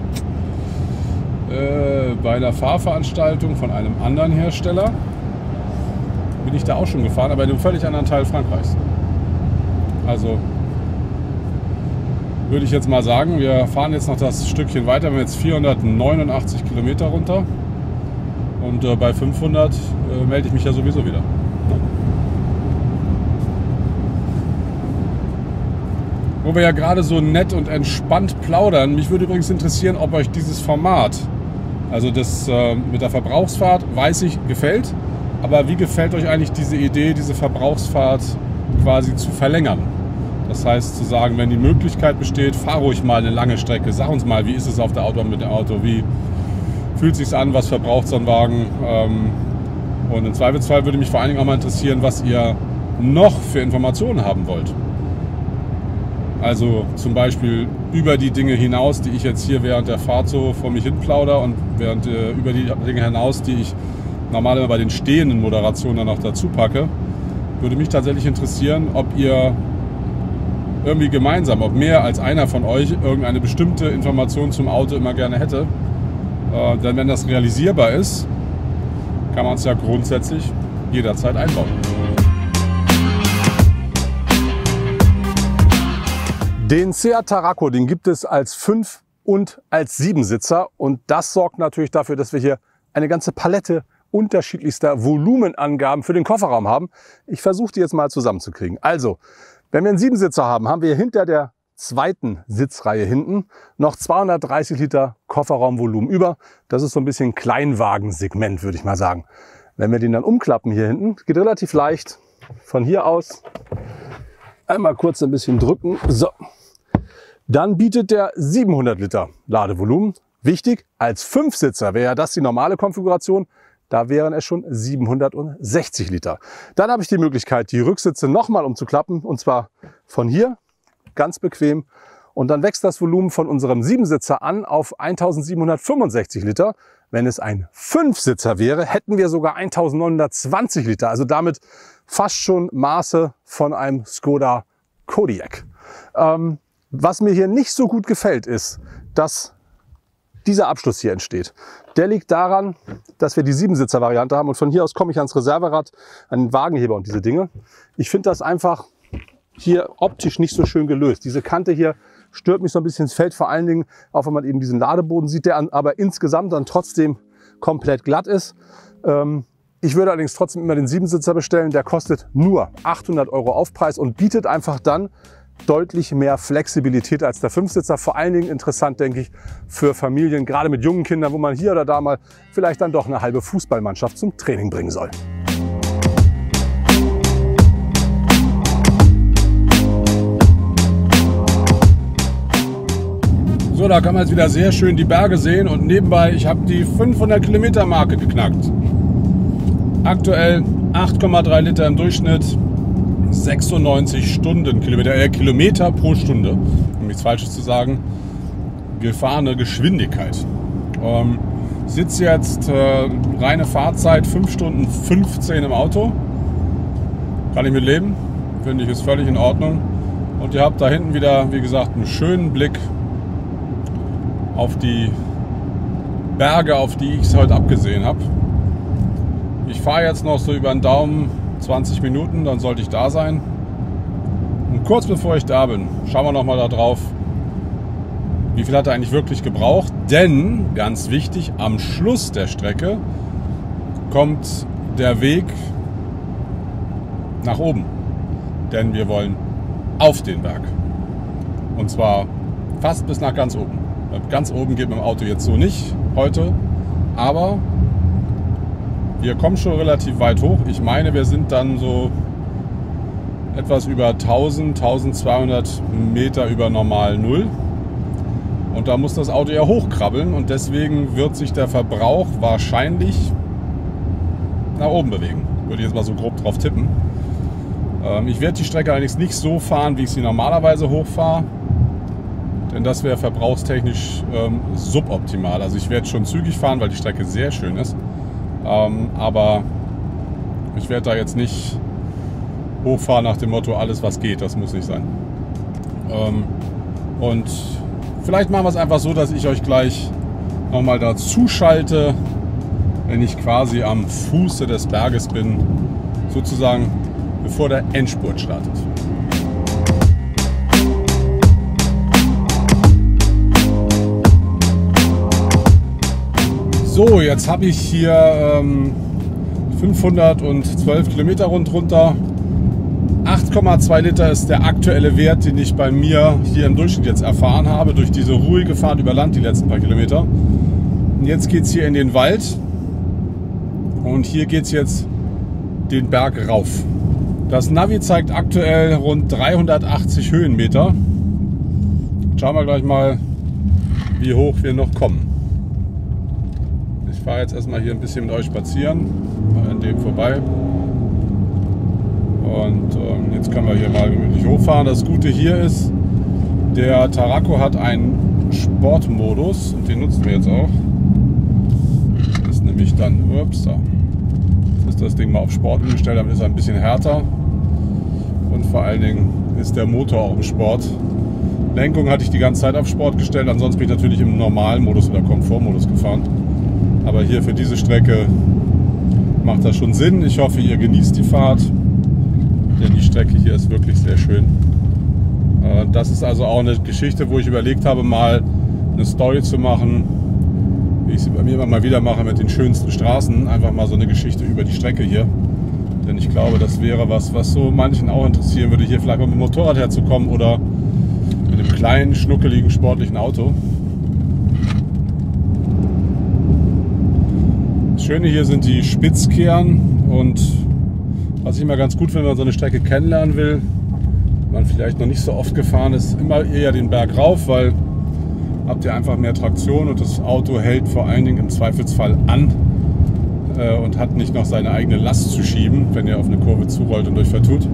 Bei einer Fahrveranstaltung von einem anderen Hersteller bin ich da auch schon gefahren, aber in einem völlig anderen Teil Frankreichs. Also würde ich jetzt mal sagen, wir fahren jetzt noch das Stückchen weiter. Wir haben jetzt 489 Kilometer runter und bei 500 melde ich mich ja sowieso wieder. Wo wir ja gerade so nett und entspannt plaudern, mich würde übrigens interessieren, ob euch dieses Format, also das mit der Verbrauchsfahrt, weiß ich, gefällt. Aber wie gefällt euch eigentlich diese Idee, diese Verbrauchsfahrt quasi zu verlängern? Das heißt, zu sagen, wenn die Möglichkeit besteht, fahr ruhig mal eine lange Strecke. Sag uns mal, wie ist es auf der Autobahn mit dem Auto? Wie fühlt es sich an? Was verbraucht so ein Wagen? Und im Zweifelsfall würde mich vor allen Dingen auch mal interessieren, was ihr noch für Informationen haben wollt. Also zum Beispiel über die Dinge hinaus, die ich jetzt hier während der Fahrt so vor mich hin plauder, und über die Dinge hinaus, die ich normalerweise bei den stehenden Moderationen dann noch dazu packe, würde mich tatsächlich interessieren, ob ihr irgendwie gemeinsam, ob mehr als einer von euch irgendeine bestimmte Information zum Auto immer gerne hätte. Denn wenn das realisierbar ist, kann man es ja grundsätzlich jederzeit einbauen. Den Seat Tarraco, den gibt es als 5- und als 7-Sitzer, und das sorgt natürlich dafür, dass wir hier eine ganze Palette unterschiedlichster Volumenangaben für den Kofferraum haben. Ich versuche die jetzt mal zusammenzukriegen. Also, wenn wir einen 7-Sitzer haben, haben wir hinter der zweiten Sitzreihe hinten noch 230 Liter Kofferraumvolumen über. Das ist so ein bisschen Kleinwagensegment, würde ich mal sagen. Wenn wir den dann umklappen hier hinten, geht relativ leicht von hier aus. Einmal kurz ein bisschen drücken. So. Dann bietet der 700 Liter Ladevolumen. Wichtig, als 5-Sitzer wäre das die normale Konfiguration. Da wären es schon 760 Liter. Dann habe ich die Möglichkeit, die Rücksitze nochmal umzuklappen. Und zwar von hier, ganz bequem. Und dann wächst das Volumen von unserem 7-Sitzer an auf 1765 Liter. Wenn es ein 5-Sitzer wäre, hätten wir sogar 1920 Liter. Also damit fast schon Maße von einem Skoda Kodiaq. Was mir hier nicht so gut gefällt, ist, dass dieser Abschluss hier entsteht. Der liegt daran, dass wir die 7-Sitzer-Variante haben und von hier aus komme ich ans Reserverad, an den Wagenheber und diese Dinge. Ich finde das einfach hier optisch nicht so schön gelöst. Diese Kante hier stört mich so ein bisschen. Es fällt vor allen Dingen, auch wenn man eben diesen Ladeboden sieht, der aber insgesamt dann trotzdem komplett glatt ist. Ich würde allerdings trotzdem immer den 7-Sitzer bestellen. Der kostet nur 800 € Aufpreis und bietet einfach dann deutlich mehr Flexibilität als der 5-Sitzer. Vor allen Dingen interessant, denke ich, für Familien, gerade mit jungen Kindern, wo man hier oder da mal vielleicht dann doch eine halbe Fußballmannschaft zum Training bringen soll. So, da kann man jetzt wieder sehr schön die Berge sehen und nebenbei, ich habe die 500 Kilometer Marke geknackt. Aktuell 8,3 Liter im Durchschnitt, 96 Kilometer pro Stunde, um nichts Falsches zu sagen, gefahrene Geschwindigkeit. Ich sitze jetzt reine Fahrzeit 5 Stunden 15 im Auto, kann ich mit leben, finde ich, ist völlig in Ordnung. Und ihr habt da hinten wieder, wie gesagt, einen schönen Blick auf die Berge, auf die ich es heute abgesehen habe. Ich fahre jetzt noch so über den Daumen 20 Minuten, dann sollte ich da sein. Und kurz bevor ich da bin, schauen wir noch mal da drauf, wie viel hat er eigentlich wirklich gebraucht. Denn, ganz wichtig, am Schluss der Strecke kommt der Weg nach oben. Denn wir wollen auf den Berg. Und zwar fast bis nach ganz oben. Ganz oben geht mit dem Auto jetzt so nicht heute, aber wir kommen schon relativ weit hoch. Ich meine, wir sind dann so etwas über 1000, 1200 Meter über normal Null. Und da muss das Auto ja hochkrabbeln und deswegen wird sich der Verbrauch wahrscheinlich nach oben bewegen. Würde ich jetzt mal so grob drauf tippen. Ich werde die Strecke allerdings nicht so fahren, wie ich sie normalerweise hochfahre. Denn das wäre verbrauchstechnisch suboptimal. Also ich werde schon zügig fahren, weil die Strecke sehr schön ist. Aber ich werde da jetzt nicht hochfahren nach dem Motto, alles was geht, das muss nicht sein. Und vielleicht machen wir es einfach so, dass ich euch gleich nochmal dazu schalte, wenn ich quasi am Fuße des Berges bin, sozusagen bevor der Endspurt startet. So, jetzt habe ich hier 512 Kilometer runter. 8,2 Liter ist der aktuelle Wert, den ich bei mir hier im Durchschnitt jetzt erfahren habe, durch diese ruhige Fahrt über Land die letzten paar Kilometer. Und jetzt geht es hier in den Wald und hier geht es jetzt den Berg rauf. Das Navi zeigt aktuell rund 380 Höhenmeter. Schauen wir gleich mal, wie hoch wir noch kommen. Ich fahre jetzt erstmal hier ein bisschen mit euch spazieren, mal an dem vorbei. Und jetzt können wir hier mal gemütlich hochfahren. Das Gute hier ist, der Tarraco hat einen Sportmodus und den nutzen wir jetzt auch. Das ist nämlich dann, ups, jetzt ist das Ding mal auf Sport umgestellt, damit ist er ein bisschen härter. Und vor allen Dingen ist der Motor auch im Sport. Lenkung hatte ich die ganze Zeit auf Sport gestellt, ansonsten bin ich natürlich im Normalmodus oder Komfortmodus gefahren. Aber hier für diese Strecke macht das schon Sinn. Ich hoffe, ihr genießt die Fahrt, denn die Strecke hier ist wirklich sehr schön. Das ist also auch eine Geschichte, wo ich überlegt habe, mal eine Story zu machen, wie ich sie bei mir immer mal wieder mache mit den schönsten Straßen. Einfach mal so eine Geschichte über die Strecke hier. Denn ich glaube, das wäre was so manchen auch interessieren würde, hier vielleicht mal mit dem Motorrad herzukommen oder mit einem kleinen, schnuckeligen, sportlichen Auto. Das Schöne hier sind die Spitzkehren und was ich immer ganz gut finde, wenn man so eine Strecke kennenlernen will, man vielleicht noch nicht so oft gefahren ist, immer eher den Berg rauf, weil habt ihr einfach mehr Traktion und das Auto hält vor allen Dingen im Zweifelsfall an und hat nicht noch seine eigene Last zu schieben, wenn ihr auf eine Kurve zurollt und euch vertut.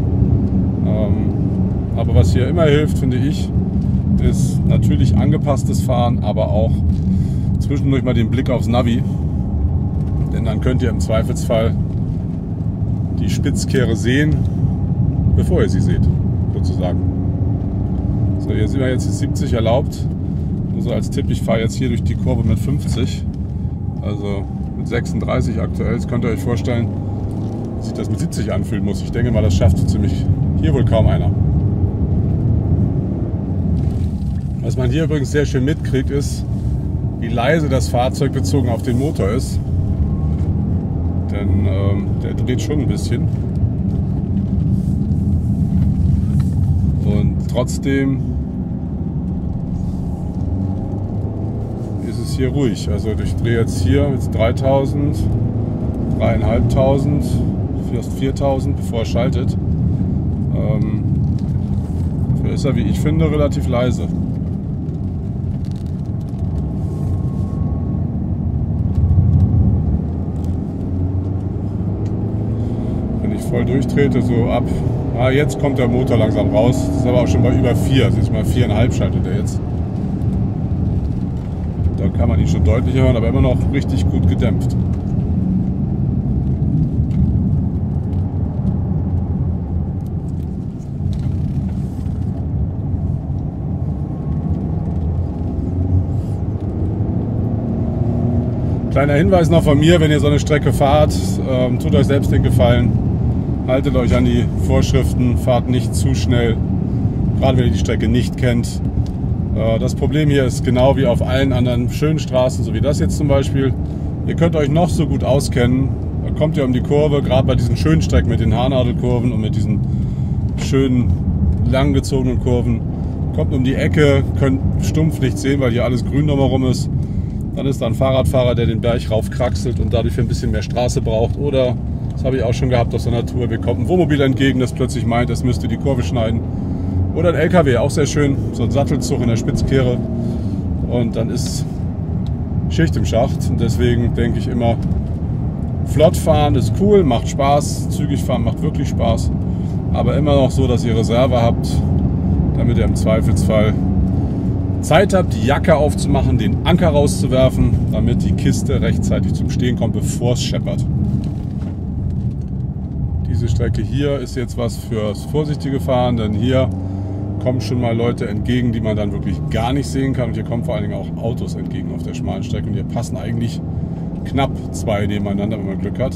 Aber was hier immer hilft, finde ich, ist natürlich angepasstes Fahren, aber auch zwischendurch mal den Blick aufs Navi. Denn dann könnt ihr im Zweifelsfall die Spitzkehre sehen, bevor ihr sie seht, sozusagen. So, hier sind wir jetzt 70 erlaubt. Nur so als Tipp, ich fahre jetzt hier durch die Kurve mit 50. Also mit 36 aktuell. Jetzt könnt ihr euch vorstellen, wie sich das mit 70 anfühlen muss. Ich denke mal, das schafft so ziemlich hier wohl kaum einer. Was man hier übrigens sehr schön mitkriegt, ist, wie leise das Fahrzeug bezogen auf den Motor ist. Denn der dreht schon ein bisschen. Und trotzdem ist es hier ruhig. Also ich drehe jetzt hier mit 3000, 3500, fast 4000, bevor er schaltet. Dafür ist er, wie ich finde, relativ leise. Wenn ich voll durchtrete, so ab, jetzt kommt der Motor langsam raus. Das ist aber auch schon bei über 4, das ist mal 4,5 schaltet er jetzt. Da kann man ihn schon deutlich hören, aber immer noch richtig gut gedämpft. Kleiner Hinweis noch von mir, wenn ihr so eine Strecke fahrt, tut euch selbst den Gefallen, haltet euch an die Vorschriften, fahrt nicht zu schnell, gerade wenn ihr die Strecke nicht kennt. Das Problem hier ist genau wie auf allen anderen schönen Straßen, so wie das jetzt zum Beispiel, ihr könnt euch noch so gut auskennen, da kommt ihr um die Kurve, gerade bei diesen schönen Strecken mit den Haarnadelkurven und mit diesen schönen langgezogenen Kurven, kommt um die Ecke, könnt stumpf nichts sehen, weil hier alles grün drumherum ist. Dann ist da ein Fahrradfahrer, der den Berg raufkraxelt und dadurch ein bisschen mehr Straße braucht. Oder, das habe ich auch schon gehabt auf so einer Tour, mir kommt ein Wohnmobil entgegen, das plötzlich meint, es müsste die Kurve schneiden. Oder ein LKW, auch sehr schön, so ein Sattelzug in der Spitzkehre. Und dann ist Schicht im Schacht. Und deswegen denke ich immer, flott fahren ist cool, macht Spaß, zügig fahren macht wirklich Spaß. Aber immer noch so, dass ihr Reserve habt, damit ihr im Zweifelsfall Zeit habt, die Jacke aufzumachen, den Anker rauszuwerfen, damit die Kiste rechtzeitig zum Stehen kommt, bevor es scheppert. Diese Strecke hier ist jetzt was fürs vorsichtige Fahren, denn hier kommen schon mal Leute entgegen, die man dann wirklich gar nicht sehen kann. Und hier kommen vor allen Dingen auch Autos entgegen auf der schmalen Strecke. Und hier passen eigentlich knapp zwei nebeneinander, wenn man Glück hat.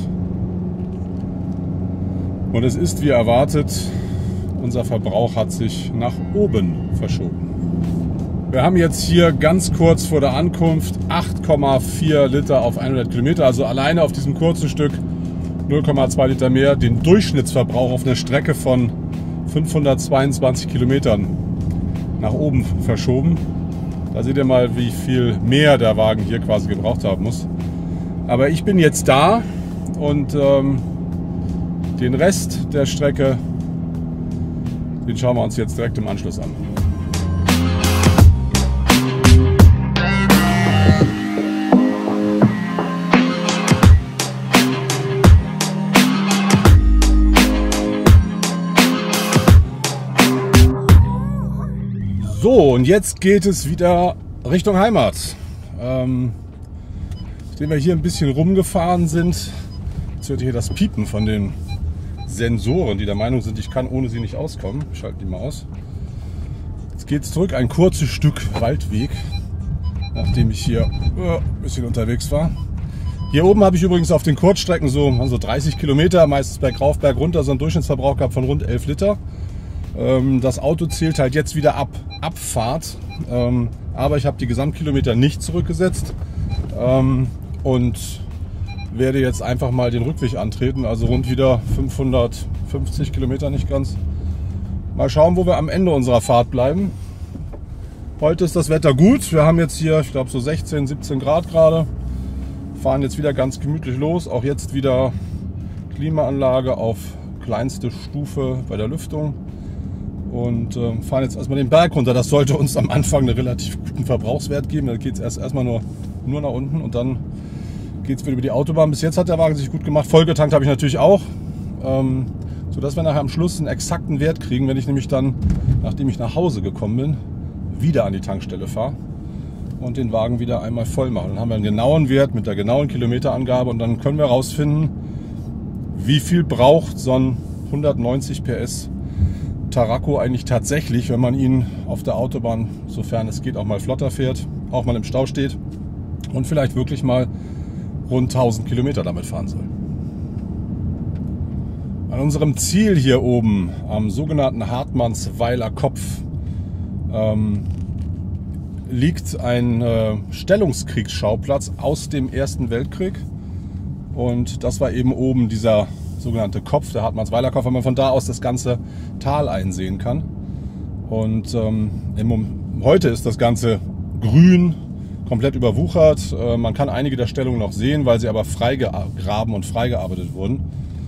Und es ist wie erwartet, unser Verbrauch hat sich nach oben verschoben. Wir haben jetzt hier ganz kurz vor der Ankunft 8,4 Liter auf 100 Kilometer, also alleine auf diesem kurzen Stück 0,2 Liter mehr, den Durchschnittsverbrauch auf einer Strecke von 522 Kilometern nach oben verschoben. Da seht ihr mal, wie viel mehr der Wagen hier quasi gebraucht haben muss. Aber ich bin jetzt da und den Rest der Strecke, den schauen wir uns jetzt direkt im Anschluss an. So, und jetzt geht es wieder Richtung Heimat. Nachdem wir hier ein bisschen rumgefahren sind, jetzt hört ihr hier das Piepen von den Sensoren, die der Meinung sind, ich kann ohne sie nicht auskommen. Ich schalte die mal aus. Jetzt geht es zurück, ein kurzes Stück Waldweg, nachdem ich hier ein bisschen unterwegs war. Hier oben habe ich übrigens auf den Kurzstrecken so 30 Kilometer, meistens bergauf, berg runter, so einen Durchschnittsverbrauch gehabt von rund 11 Liter. Das Auto zählt halt jetzt wieder ab Abfahrt, aber ich habe die Gesamtkilometer nicht zurückgesetzt und werde jetzt einfach mal den Rückweg antreten, also rund wieder 550 Kilometer, nicht ganz. Mal schauen, wo wir am Ende unserer Fahrt bleiben. Heute ist das Wetter gut, wir haben jetzt hier, ich glaube, so 16, 17 Grad gerade, fahren jetzt wieder ganz gemütlich los, auch jetzt wieder Klimaanlage auf kleinste Stufe bei der Lüftung. Und fahren jetzt erstmal den Berg runter. Das sollte uns am Anfang einen relativ guten Verbrauchswert geben. Dann geht es erstmal nur nach unten und dann geht es wieder über die Autobahn. Bis jetzt hat der Wagen sich gut gemacht. Vollgetankt habe ich natürlich auch, sodass wir nachher am Schluss einen exakten Wert kriegen, wenn ich nämlich dann, nachdem ich nach Hause gekommen bin, wieder an die Tankstelle fahre und den Wagen wieder einmal voll mache. Dann haben wir einen genauen Wert mit der genauen Kilometerangabe und dann können wir herausfinden, wie viel braucht so ein 190 PS Tarraco eigentlich tatsächlich, wenn man ihn auf der Autobahn, sofern es geht, auch mal flotter fährt, auch mal im Stau steht und vielleicht wirklich mal rund 1000 Kilometer damit fahren soll. An unserem Ziel hier oben am sogenannten Hartmannsweiler Kopf liegt ein Stellungskriegsschauplatz aus dem Ersten Weltkrieg. Und das war eben oben dieser sogenannte Kopf, der Hartmannsweiler Kopf, weil man von da aus das ganze Tal einsehen kann. Und heute ist das Ganze grün, komplett überwuchert. Man kann einige der Stellungen noch sehen, weil sie aber freigegraben und freigearbeitet wurden.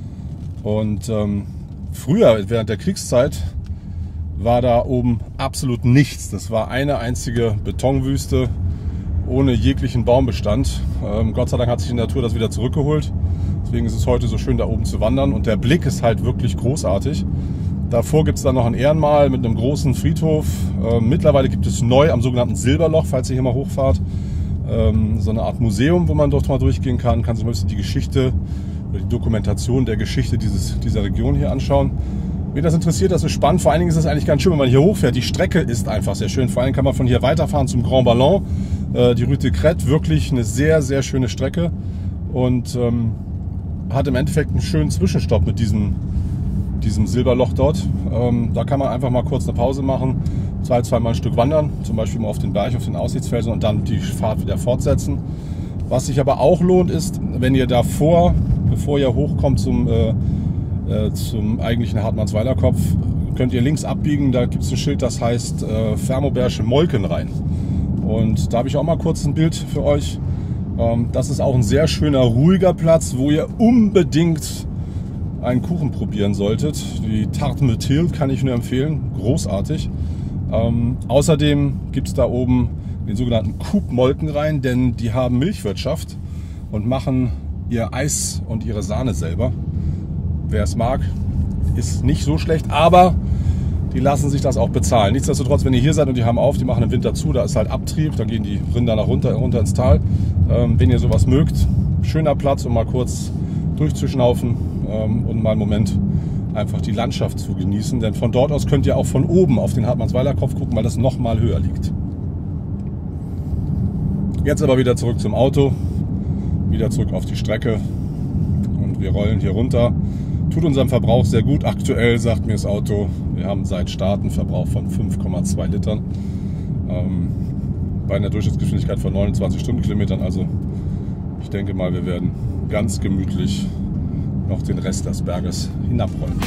Und früher, während der Kriegszeit, war da oben absolut nichts. Das war eine einzige Betonwüste ohne jeglichen Baumbestand. Gott sei Dank hat sich die Natur das wieder zurückgeholt. Deswegen ist es heute so schön, da oben zu wandern. Und der Blick ist halt wirklich großartig. Davor gibt es dann noch ein Ehrenmal mit einem großen Friedhof. Mittlerweile gibt es neu am sogenannten Silberloch, falls ihr hier mal hochfahrt, so eine Art Museum, wo man dort mal durchgehen kann. Kann sich mal ein bisschen die Geschichte oder die Dokumentation der Geschichte dieser Region hier anschauen. Wen das interessiert, das ist spannend. Vor allen Dingen ist es eigentlich ganz schön, wenn man hier hochfährt. Die Strecke ist einfach sehr schön. Vor allen Dingen kann man von hier weiterfahren zum Grand Ballon. Die Route Crête, wirklich eine sehr, sehr schöne Strecke. Und hat im Endeffekt einen schönen Zwischenstopp mit diesem Silberloch dort. Da kann man einfach mal kurz eine Pause machen, zweimal ein Stück wandern, zum Beispiel mal auf den Berg, auf den Aussichtsfelsen und dann die Fahrt wieder fortsetzen. Was sich aber auch lohnt, ist, wenn ihr davor, bevor ihr hochkommt zum eigentlichen Hartmannsweiler Kopf, könnt ihr links abbiegen. Da gibt es ein Schild, das heißt Fermobergsche Molkenrain. Und da habe ich auch mal kurz ein Bild für euch. Das ist auch ein sehr schöner, ruhiger Platz, wo ihr unbedingt einen Kuchen probieren solltet. Die Tarte Mathilde kann ich nur empfehlen, großartig. Außerdem gibt es da oben den sogenannten Coop-Molkenrain, denn die haben Milchwirtschaft und machen ihr Eis und ihre Sahne selber. Wer es mag, ist nicht so schlecht, aber die lassen sich das auch bezahlen. Nichtsdestotrotz, wenn ihr hier seid und die haben auf, die machen im Winter zu, da ist halt Abtrieb, da gehen die Rinder nach runter ins Tal. Wenn ihr sowas mögt, schöner Platz, um mal kurz durchzuschnaufen und mal einen Moment einfach die Landschaft zu genießen. Denn von dort aus könnt ihr auch von oben auf den Hartmannsweiler Kopf gucken, weil das noch mal höher liegt. Jetzt aber wieder zurück zum Auto, wieder zurück auf die Strecke und wir rollen hier runter. Tut unserem Verbrauch sehr gut. Aktuell sagt mir das Auto, wir haben seit Start einen Verbrauch von 5,2 Litern. Bei einer Durchschnittsgeschwindigkeit von 29 Stundenkilometern. Also ich denke mal, wir werden ganz gemütlich noch den Rest des Berges hinabrollen.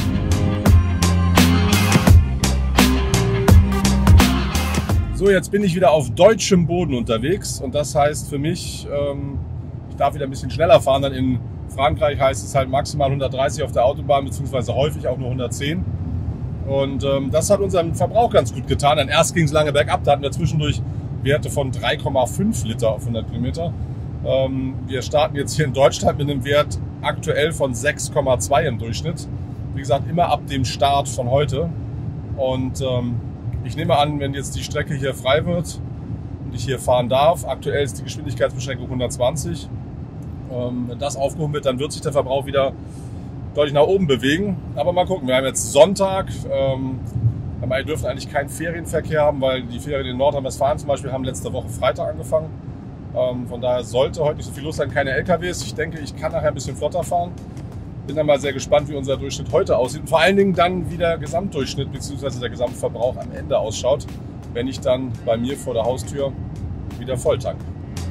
So, jetzt bin ich wieder auf deutschem Boden unterwegs und das heißt für mich, ich darf wieder ein bisschen schneller fahren. Dann in Frankreich heißt es halt maximal 130 auf der Autobahn, beziehungsweise häufig auch nur 110. Und das hat unserem Verbrauch ganz gut getan. Denn erst ging es lange bergab, da hatten wir zwischendurch Werte von 3,5 Liter auf 100 Kilometer. Wir starten jetzt hier in Deutschland mit einem Wert aktuell von 6,2 im Durchschnitt. Wie gesagt, immer ab dem Start von heute. Und ich nehme an, wenn jetzt die Strecke hier frei wird und ich hier fahren darf, aktuell ist die Geschwindigkeitsbeschränkung 120. Wenn das aufgehoben wird, dann wird sich der Verbrauch wieder deutlich nach oben bewegen. Aber mal gucken, wir haben jetzt Sonntag. Wir dürfen eigentlich keinen Ferienverkehr haben, weil die Ferien in Nordrhein-Westfalen zum Beispiel haben letzte Woche Freitag angefangen. Von daher sollte heute nicht so viel los sein, keine LKWs. Ich denke, ich kann nachher ein bisschen flotter fahren. Bin dann mal sehr gespannt, wie unser Durchschnitt heute aussieht. Und vor allen Dingen dann, wie der Gesamtdurchschnitt bzw. der Gesamtverbrauch am Ende ausschaut, wenn ich dann bei mir vor der Haustür wieder volltanke.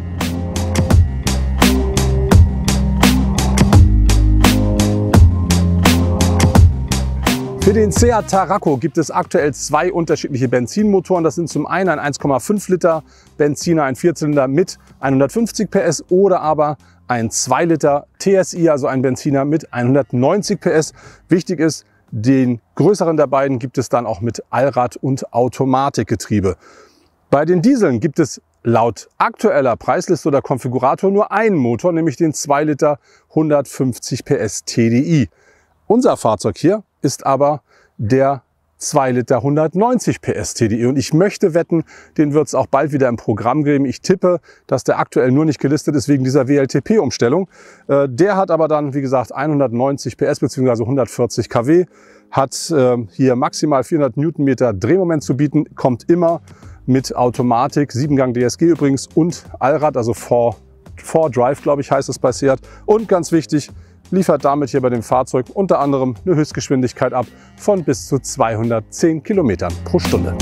Für den Seat Tarraco gibt es aktuell zwei unterschiedliche Benzinmotoren. Das sind zum einen ein 1,5 Liter Benziner, ein Vierzylinder mit 150 PS oder aber ein 2 Liter TSI, also ein Benziner mit 190 PS. Wichtig ist, den größeren der beiden gibt es dann auch mit Allrad- und Automatikgetriebe. Bei den Dieseln gibt es laut aktueller Preisliste oder Konfigurator nur einen Motor, nämlich den 2 Liter 150 PS TDI. Unser Fahrzeug hier ist aber der 2 Liter 190 PS TDI und ich möchte wetten, den wird es auch bald wieder im Programm geben. Ich tippe, dass der aktuell nur nicht gelistet ist wegen dieser WLTP-Umstellung. Der hat aber dann, wie gesagt, 190 PS bzw. 140 kW. hat hier maximal 400 Newtonmeter Drehmoment zu bieten, kommt immer mit Automatik, 7-Gang DSG übrigens und Allrad, also 4Drive, glaube ich, heißt es bei Seat. Und ganz wichtig, liefert damit hier bei dem Fahrzeug unter anderem eine Höchstgeschwindigkeit ab von bis zu 210 Kilometern pro Stunde.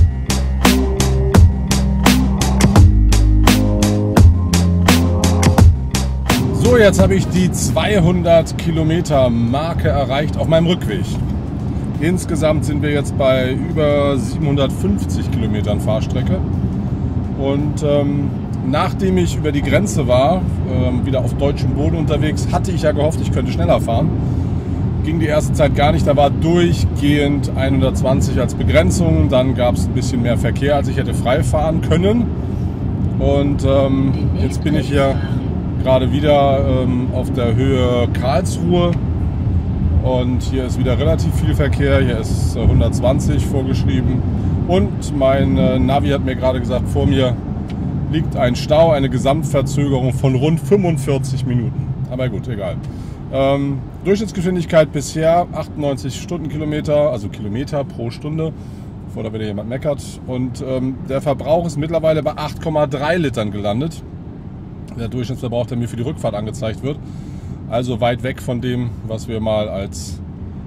So, jetzt habe ich die 200 Kilometer Marke erreicht auf meinem Rückweg. Insgesamt sind wir jetzt bei über 750 Kilometern Fahrstrecke. Und nachdem ich über die Grenze war, wieder auf deutschem Boden unterwegs, hatte ich ja gehofft, ich könnte schneller fahren. Ging die erste Zeit gar nicht, da war durchgehend 120 als Begrenzung. Dann gab es ein bisschen mehr Verkehr, als ich hätte frei fahren können. Und jetzt bin ich hier gerade wieder auf der Höhe Karlsruhe. Und hier ist wieder relativ viel Verkehr. Hier ist 120 vorgeschrieben. Und mein Navi hat mir gerade gesagt, vor mir liegt ein Stau, eine Gesamtverzögerung von rund 45 Minuten. Aber gut, egal. Durchschnittsgeschwindigkeit bisher 98 Stundenkilometer, also Kilometer pro Stunde, bevor da wieder jemand meckert. Und der Verbrauch ist mittlerweile bei 8,3 Litern gelandet. Der Durchschnittsverbrauch, der mir für die Rückfahrt angezeigt wird. Also weit weg von dem, was wir mal als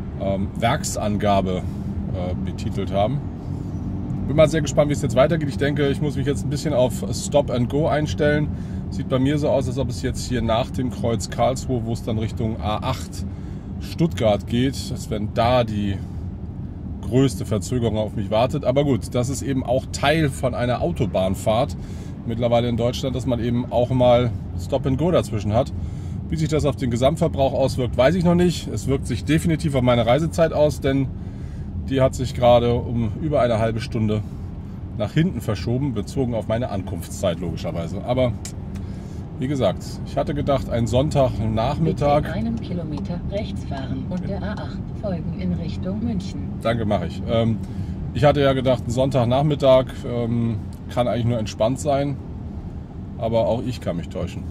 Werksangabe betitelt haben. Bin mal sehr gespannt, wie es jetzt weitergeht. Ich denke, ich muss mich jetzt ein bisschen auf Stop and Go einstellen. Sieht bei mir so aus, als ob es jetzt hier nach dem Kreuz Karlsruhe, wo es dann Richtung A8 Stuttgart geht, als wenn da die größte Verzögerung auf mich wartet. Aber gut, das ist eben auch Teil von einer Autobahnfahrt mittlerweile in Deutschland, dass man eben auch mal Stop and Go dazwischen hat. Wie sich das auf den Gesamtverbrauch auswirkt, weiß ich noch nicht. Es wirkt sich definitiv auf meine Reisezeit aus, denn die hat sich gerade um über eine halbe Stunde nach hinten verschoben, bezogen auf meine Ankunftszeit logischerweise. Aber wie gesagt, ich hatte gedacht, ein Sonntagnachmittag. Bitte in einem Kilometer rechts fahren und der A8 folgen in Richtung München. Danke, mache ich. Ich hatte ja gedacht, ein Sonntagnachmittag kann eigentlich nur entspannt sein, aber auch ich kann mich täuschen.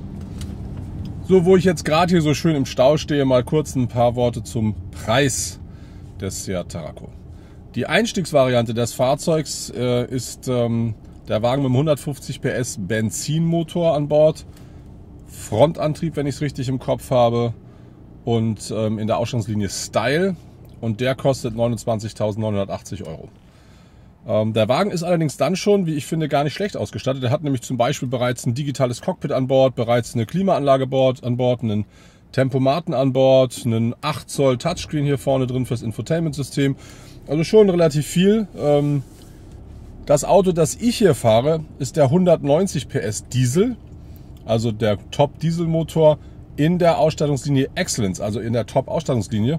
So, wo ich jetzt gerade hier so schön im Stau stehe, mal kurz ein paar Worte zum Preis des Seat Tarraco. Die Einstiegsvariante des Fahrzeugs ist der Wagen mit einem 150 PS Benzinmotor an Bord, Frontantrieb, wenn ich es richtig im Kopf habe, und in der Ausstattungslinie Style, und der kostet 29.980 Euro. Der Wagen ist allerdings dann schon, wie ich finde, gar nicht schlecht ausgestattet. Er hat nämlich zum Beispiel bereits ein digitales Cockpit an Bord, bereits eine Klimaanlage an Bord, einen Tempomaten an Bord, einen 8 Zoll Touchscreen hier vorne drin fürs Infotainment-System. Also schon relativ viel. Das Auto, das ich hier fahre, ist der 190 PS Diesel, also der Top-Dieselmotor in der Ausstattungslinie Excellence, also in der Top-Ausstattungslinie.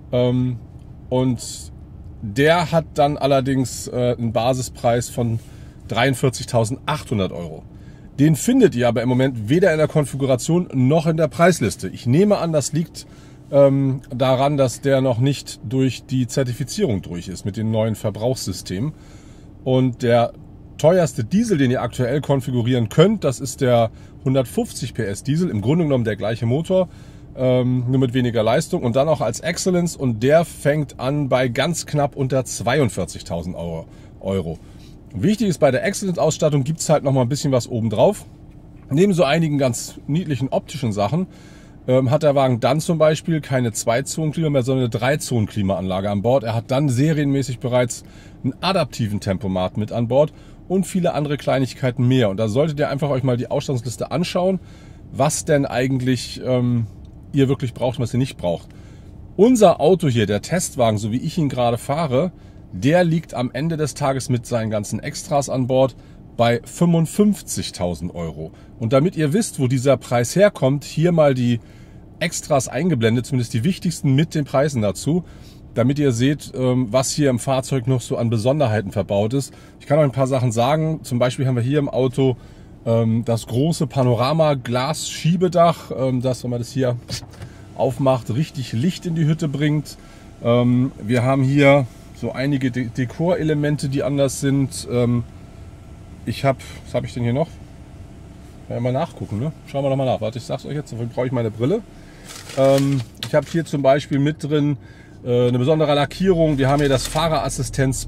Und der hat dann allerdings einen Basispreis von 43.800 Euro. Den findet ihr aber im Moment weder in der Konfiguration noch in der Preisliste. Ich nehme an, das liegt daran, dass der noch nicht durch die Zertifizierung durch ist mit den neuen Verbrauchssystemen. Und der teuerste Diesel, den ihr aktuell konfigurieren könnt, das ist der 150 PS Diesel, im Grunde genommen der gleiche Motor, nur mit weniger Leistung und dann auch als Excellence, und der fängt an bei ganz knapp unter 42.000 Euro. Wichtig ist, bei der Excellence-Ausstattung gibt es halt noch mal ein bisschen was obendrauf. Neben so einigen ganz niedlichen optischen Sachen hat der Wagen dann zum Beispiel keine 2-Zonen-Klima mehr, sondern eine 3-Zonen-Klimaanlage an Bord. Er hat dann serienmäßig bereits einen adaptiven Tempomat mit an Bord und viele andere Kleinigkeiten mehr. Und da solltet ihr einfach euch mal die Ausstattungsliste anschauen, was denn eigentlich ihr wirklich braucht und was ihr nicht braucht. Unser Auto hier, der Testwagen, so wie ich ihn gerade fahre, der liegt am Ende des Tages mit seinen ganzen Extras an Bord bei 55.000 Euro. Und damit ihr wisst, wo dieser Preis herkommt, hier mal die Extras eingeblendet, zumindest die wichtigsten mit den Preisen dazu, damit ihr seht, was hier im Fahrzeug noch so an Besonderheiten verbaut ist. Ich kann euch ein paar Sachen sagen. Zum Beispiel haben wir hier im Auto das große Panorama-Glas-Schiebedach, das, wenn man das hier aufmacht, richtig Licht in die Hütte bringt. Wir haben hier so einige Dekorelemente, die anders sind. Was habe ich denn hier noch? Ja, mal nachgucken, ne? Schauen wir doch mal nach. Warte, ich sag's euch jetzt, dafür brauche ich meine Brille. Ich habe hier zum Beispiel mit drin eine besondere Lackierung. Wir haben hier das Fahrerassistenz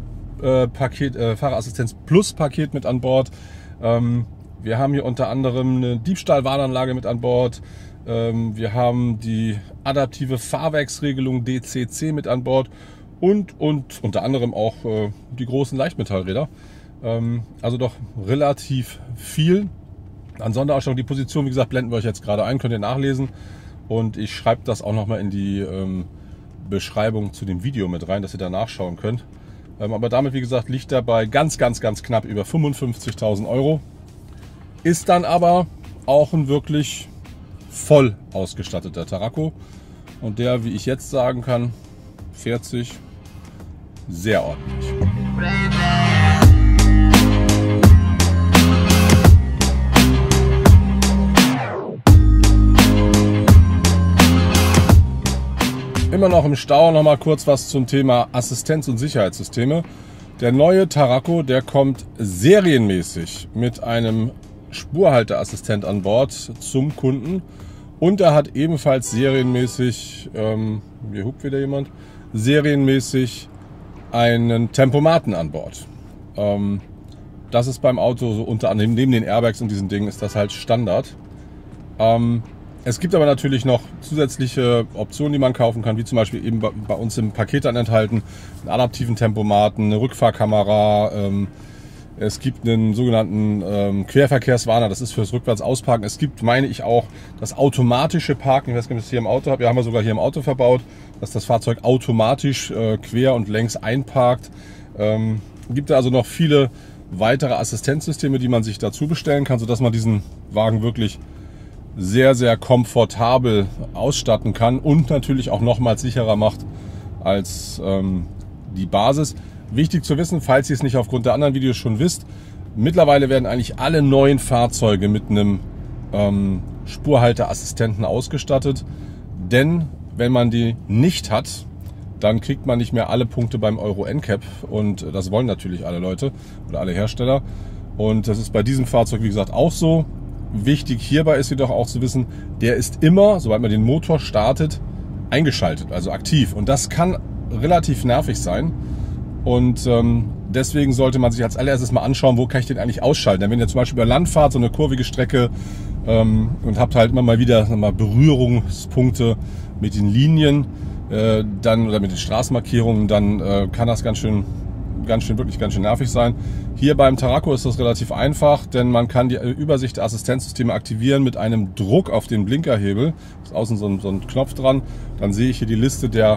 Plus Paket mit an Bord. Wir haben hier unter anderem eine Diebstahlwarnanlage mit an Bord. Wir haben die adaptive Fahrwerksregelung DCC mit an Bord und unter anderem auch die großen Leichtmetallräder. Also doch relativ viel. An Sonderausstattung, die Position, wie gesagt, blenden wir euch jetzt gerade ein, könnt ihr nachlesen. Und ich schreibe das auch nochmal in die Beschreibung zu dem Video mit rein, dass ihr da nachschauen könnt. Aber damit, wie gesagt, liegt er bei ganz knapp über 55.000 Euro. Ist dann aber auch ein wirklich voll ausgestatteter Tarraco. Und der, wie ich jetzt sagen kann, fährt sich sehr ordentlich. Immer noch im Stau, noch mal kurz was zum Thema Assistenz- und Sicherheitssysteme. Der neue Tarraco, der kommt serienmäßig mit einem Spurhalteassistent an Bord zum Kunden. Und er hat ebenfalls serienmäßig, hier hupt wieder jemand, serienmäßig einen Tempomaten an Bord. Das ist beim Auto so unter anderem, neben den Airbags und diesen Dingen ist das halt Standard. Es gibt aber natürlich noch zusätzliche Optionen, die man kaufen kann, wie zum Beispiel eben bei uns im Paket dann enthalten, einen adaptiven Tempomaten, eine Rückfahrkamera, es gibt einen sogenannten Querverkehrswarner, das ist fürs Rückwärts-Ausparken. Es gibt, meine ich, auch das automatische Parken, ich weiß nicht, ob ich das hier im Auto habe, ja, haben wir sogar hier im Auto verbaut, dass das Fahrzeug automatisch quer und längs einparkt. Gibt also noch viele weitere Assistenzsysteme, die man sich dazu bestellen kann, sodass man diesen Wagen wirklich sehr komfortabel ausstatten kann und natürlich auch nochmals sicherer macht als die Basis. Wichtig zu wissen, falls ihr es nicht aufgrund der anderen Videos schon wisst, mittlerweile werden eigentlich alle neuen Fahrzeuge mit einem Spurhalteassistenten ausgestattet, denn wenn man die nicht hat, dann kriegt man nicht mehr alle Punkte beim Euro NCAP und das wollen natürlich alle Leute oder alle Hersteller und das ist bei diesem Fahrzeug wie gesagt auch so. Wichtig hierbei ist jedoch auch zu wissen, der ist immer, sobald man den Motor startet, eingeschaltet, also aktiv. Und das kann relativ nervig sein. Und deswegen sollte man sich als allererstes mal anschauen, wo kann ich den eigentlich ausschalten. Denn wenn ihr zum Beispiel über Land fahrt, so eine kurvige Strecke und habt halt immer mal wieder Berührungspunkte mit den Linien dann oder mit den Straßenmarkierungen, dann kann das ganz schön nervig sein. Hier beim Tarraco ist das relativ einfach, denn man kann die Übersicht der Assistenzsysteme aktivieren mit einem Druck auf den Blinkerhebel. Da ist außen so ein Knopf dran. Dann sehe ich hier die Liste der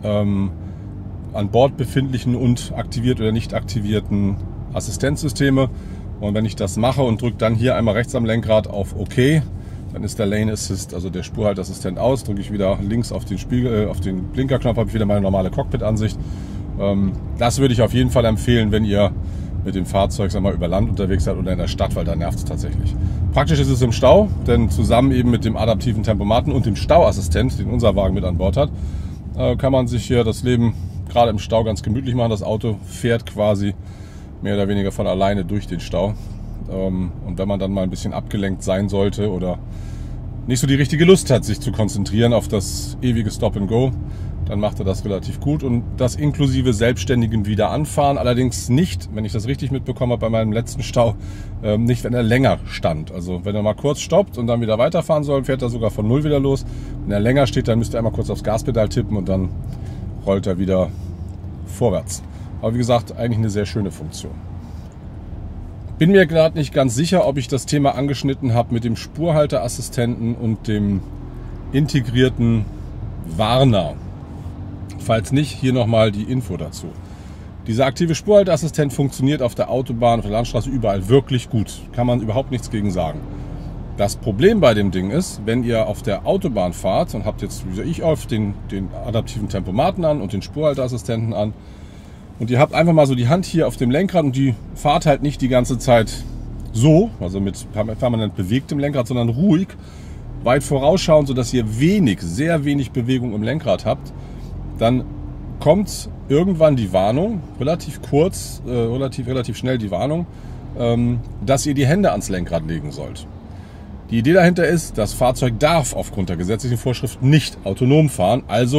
an Bord befindlichen und aktiviert oder nicht aktivierten Assistenzsysteme. Und wenn ich das mache und drücke dann hier einmal rechts am Lenkrad auf OK, dann ist der Lane Assist, also der Spurhalteassistent aus. Drücke ich wieder links auf den auf den Blinkerknopf, habe ich wieder meine normale Cockpit-Ansicht. Das würde ich auf jeden Fall empfehlen, wenn ihr mit dem Fahrzeug über Land unterwegs seid oder in der Stadt, weil da nervt es tatsächlich. Praktisch ist es im Stau, denn zusammen eben mit dem adaptiven Tempomaten und dem Stauassistent, den unser Wagen mit an Bord hat, kann man sich hier das Leben gerade im Stau ganz gemütlich machen. Das Auto fährt quasi mehr oder weniger von alleine durch den Stau. Und wenn man dann mal ein bisschen abgelenkt sein sollte oder nicht so die richtige Lust hat, sich zu konzentrieren auf das ewige Stop and Go, dann macht er das relativ gut und das inklusive selbstständigem Wiederanfahren. Allerdings nicht, wenn ich das richtig mitbekommen habe bei meinem letzten Stau, nicht, wenn er länger stand. Also wenn er mal kurz stoppt und dann wieder weiterfahren soll, fährt er sogar von Null wieder los. Wenn er länger steht, dann müsst ihr einmal kurz aufs Gaspedal tippen und dann rollt er wieder vorwärts. Aber wie gesagt, eigentlich eine sehr schöne Funktion. Bin mir gerade nicht ganz sicher, ob ich das Thema angeschnitten habe mit dem Spurhalteassistenten und dem integrierten Warner. Falls nicht, hier nochmal die Info dazu. Dieser aktive Spurhalteassistent funktioniert auf der Autobahn, auf der Landstraße überall wirklich gut. Kann man überhaupt nichts gegen sagen. Das Problem bei dem Ding ist, wenn ihr auf der Autobahn fahrt und habt jetzt, wie ich, auf den adaptiven Tempomaten an und den Spurhalteassistenten an und ihr habt einfach mal so die Hand hier auf dem Lenkrad und die fahrt halt nicht die ganze Zeit so, also mit permanent bewegtem Lenkrad, sondern ruhig, weit vorausschauend, sodass ihr sehr wenig Bewegung im Lenkrad habt, dann kommt irgendwann die Warnung, relativ schnell die Warnung, dass ihr die Hände ans Lenkrad legen sollt. Die Idee dahinter ist, das Fahrzeug darf aufgrund der gesetzlichen Vorschrift nicht autonom fahren, also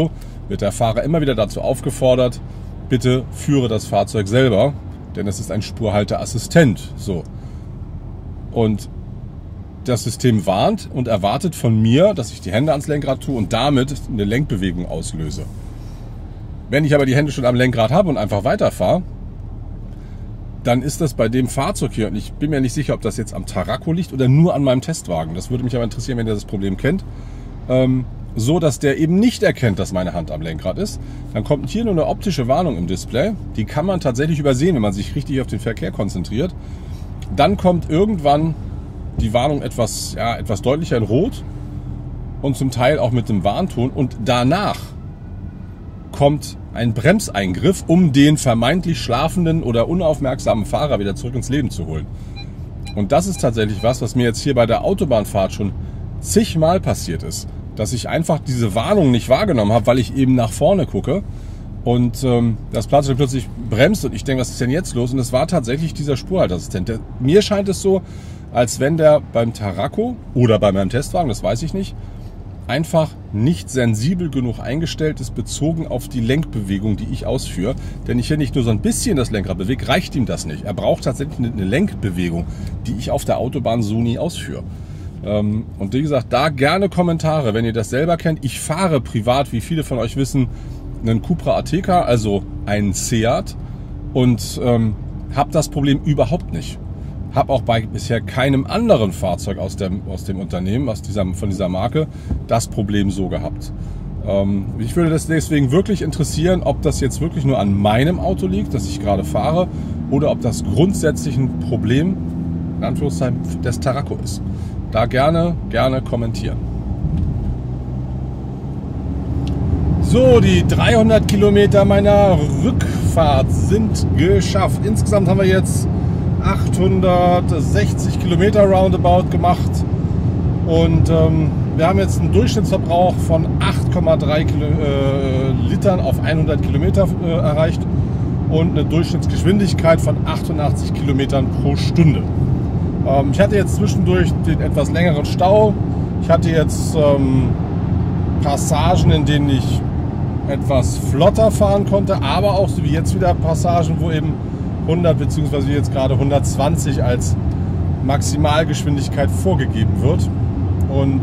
wird der Fahrer immer wieder dazu aufgefordert, bitte führe das Fahrzeug selber, denn es ist ein Spurhalteassistent. So. Und das System warnt und erwartet von mir, dass ich die Hände ans Lenkrad tue und damit eine Lenkbewegung auslöse. Wenn ich aber die Hände schon am Lenkrad habe und einfach weiterfahre, dann ist das bei dem Fahrzeug hier, und ich bin mir nicht sicher, ob das jetzt am Tarraco liegt oder nur an meinem Testwagen, das würde mich aber interessieren, wenn ihr das Problem kennt, so, dass der eben nicht erkennt, dass meine Hand am Lenkrad ist. Dann kommt hier nur eine optische Warnung im Display. Die kann man tatsächlich übersehen, wenn man sich richtig auf den Verkehr konzentriert. Dann kommt irgendwann die Warnung etwas deutlicher in Rot und zum Teil auch mit dem Warnton. Und danach kommt ein Bremseingriff, um den vermeintlich schlafenden oder unaufmerksamen Fahrer wieder zurück ins Leben zu holen. Und das ist tatsächlich was mir jetzt hier bei der Autobahnfahrt schon zigmal passiert ist, dass ich einfach diese Warnung nicht wahrgenommen habe, weil ich eben nach vorne gucke und das Fahrzeug plötzlich bremst und ich denke, was ist denn jetzt los? Und es war tatsächlich dieser Spurhalteassistent. Mir scheint es so, als wenn der beim Tarraco oder bei meinem Testwagen, das weiß ich nicht, einfach nicht sensibel genug eingestellt ist, bezogen auf die Lenkbewegung, die ich ausführe. Denn ich hier nicht nur so ein bisschen das Lenkrad bewege, reicht ihm das nicht. Er braucht tatsächlich eine Lenkbewegung, die ich auf der Autobahn so nie ausführe. Und wie gesagt, da gerne Kommentare, wenn ihr das selber kennt. Ich fahre privat, wie viele von euch wissen, einen Cupra Ateca, also einen Seat, und habe das Problem überhaupt nicht. Habe auch bei bisher keinem anderen Fahrzeug aus dem Unternehmen, von dieser Marke, das Problem so gehabt. Ich würde das deswegen wirklich interessieren, ob das jetzt wirklich nur an meinem Auto liegt, das ich gerade fahre, oder ob das grundsätzlich ein Problem, in Anführungszeichen, des Tarraco ist. Da gerne kommentieren. So, die 300 Kilometer meiner Rückfahrt sind geschafft. Insgesamt haben wir jetzt 860 Kilometer roundabout gemacht und wir haben jetzt einen Durchschnittsverbrauch von 8,3 Litern auf 100 Kilometer erreicht und eine Durchschnittsgeschwindigkeit von 88 Kilometern pro Stunde. Ich hatte jetzt zwischendurch den etwas längeren Stau. Ich hatte jetzt Passagen, in denen ich etwas flotter fahren konnte, aber auch so wie jetzt wieder Passagen, wo eben 100 bzw. jetzt gerade 120 als Maximalgeschwindigkeit vorgegeben wird. Und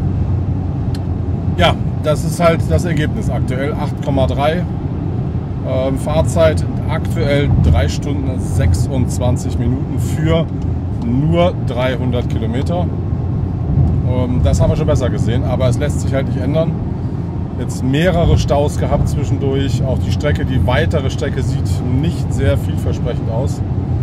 ja, das ist halt das Ergebnis aktuell. 8,3 Fahrzeit, aktuell 3 Stunden 26 Minuten für nur 300 Kilometer. Das haben wir schon besser gesehen, aber es lässt sich halt nicht ändern. Jetzt mehrere Staus gehabt zwischendurch. Auch die weitere Strecke sieht nicht sehr vielversprechend aus.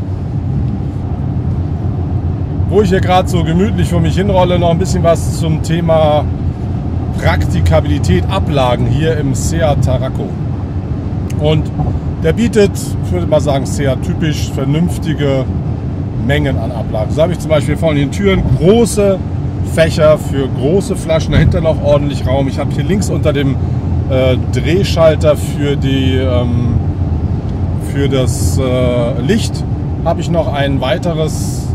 Wo ich hier gerade so gemütlich vor mich hinrolle, noch ein bisschen was zum Thema Praktikabilität, Ablagen hier im Seat Tarraco. Und der bietet, ich würde mal sagen, Seat typisch vernünftige Mengen an Ablagen. So habe ich zum Beispiel vorne in den Türen große Fächer für große Flaschen, dahinter noch ordentlich Raum. Ich habe hier links unter dem Drehschalter für das Licht habe ich noch ein weiteres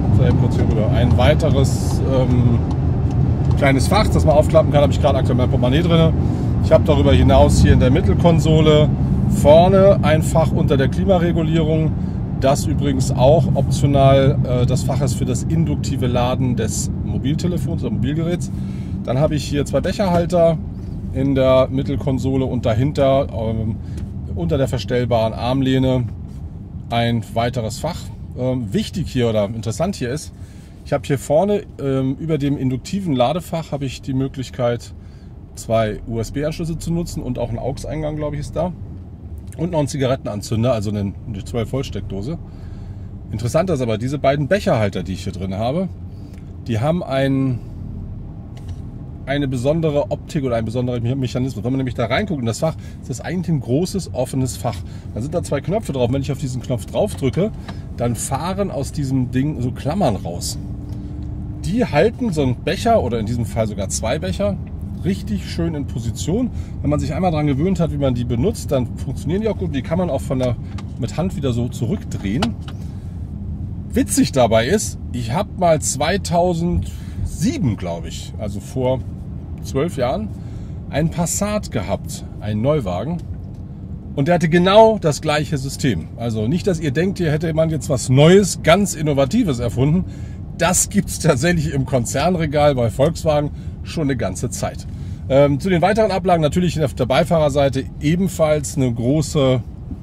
kleines Fach, das man aufklappen kann. Habe ich gerade aktuell mein Portemonnaie drin. Ich habe darüber hinaus hier in der Mittelkonsole vorne ein Fach unter der Klimaregulierung, das übrigens auch optional das Fach ist für das induktive Laden des Mobiltelefons oder Mobilgeräts. Dann habe ich hier 2 Becherhalter in der Mittelkonsole und dahinter unter der verstellbaren Armlehne ein weiteres Fach. Wichtig hier oder interessant hier ist, ich habe hier vorne über dem induktiven Ladefach habe ich die Möglichkeit, 2 USB-Anschlüsse zu nutzen und auch einen AUX-Eingang, glaube ich, ist da. Und noch einen Zigarettenanzünder, also eine 12-Volt-Steckdose. Interessant ist aber, diese beiden Becherhalter, die ich hier drin habe, die haben eine besondere Optik oder einen besonderen Mechanismus. Wenn man nämlich da reinguckt in das Fach, ist das eigentlich ein großes, offenes Fach. Dann sind da 2 Knöpfe drauf. Wenn ich auf diesen Knopf drauf drücke, dann fahren aus diesem Ding so Klammern raus. Die halten so einen Becher oder in diesem Fall sogar 2 Becher richtig schön in Position. Wenn man sich einmal daran gewöhnt hat, wie man die benutzt, dann funktionieren die auch gut. Die kann man auch mit Hand wieder so zurückdrehen. Witzig dabei ist, ich habe mal 2007, glaube ich, also vor 12 Jahren, einen Passat gehabt, einen Neuwagen. Und der hatte genau das gleiche System. Also nicht, dass ihr denkt, hier hätte man jetzt was Neues, ganz Innovatives erfunden. Das gibt es tatsächlich im Konzernregal bei Volkswagen schon eine ganze Zeit. Zu den weiteren Ablagen natürlich auf der Beifahrerseite ebenfalls ein großes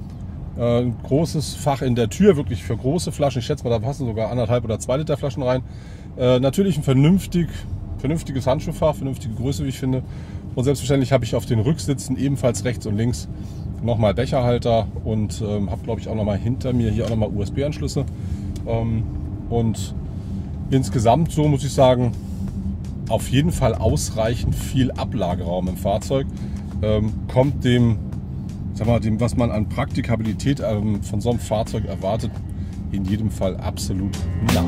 Fach in der Tür, wirklich für große Flaschen. Ich schätze mal, da passen sogar 1,5 oder 2 Liter Flaschen rein. Natürlich ein vernünftiges Handschuhfach, vernünftige Größe, wie ich finde. Und selbstverständlich habe ich auf den Rücksitzen ebenfalls rechts und links nochmal Becherhalter und habe, glaube ich, auch nochmal hinter mir hier auch nochmal USB-Anschlüsse. Und insgesamt, so muss ich sagen, auf jeden Fall ausreichend viel Ablageraum im Fahrzeug. Kommt dem, was man an Praktikabilität von so einem Fahrzeug erwartet, in jedem Fall absolut nach.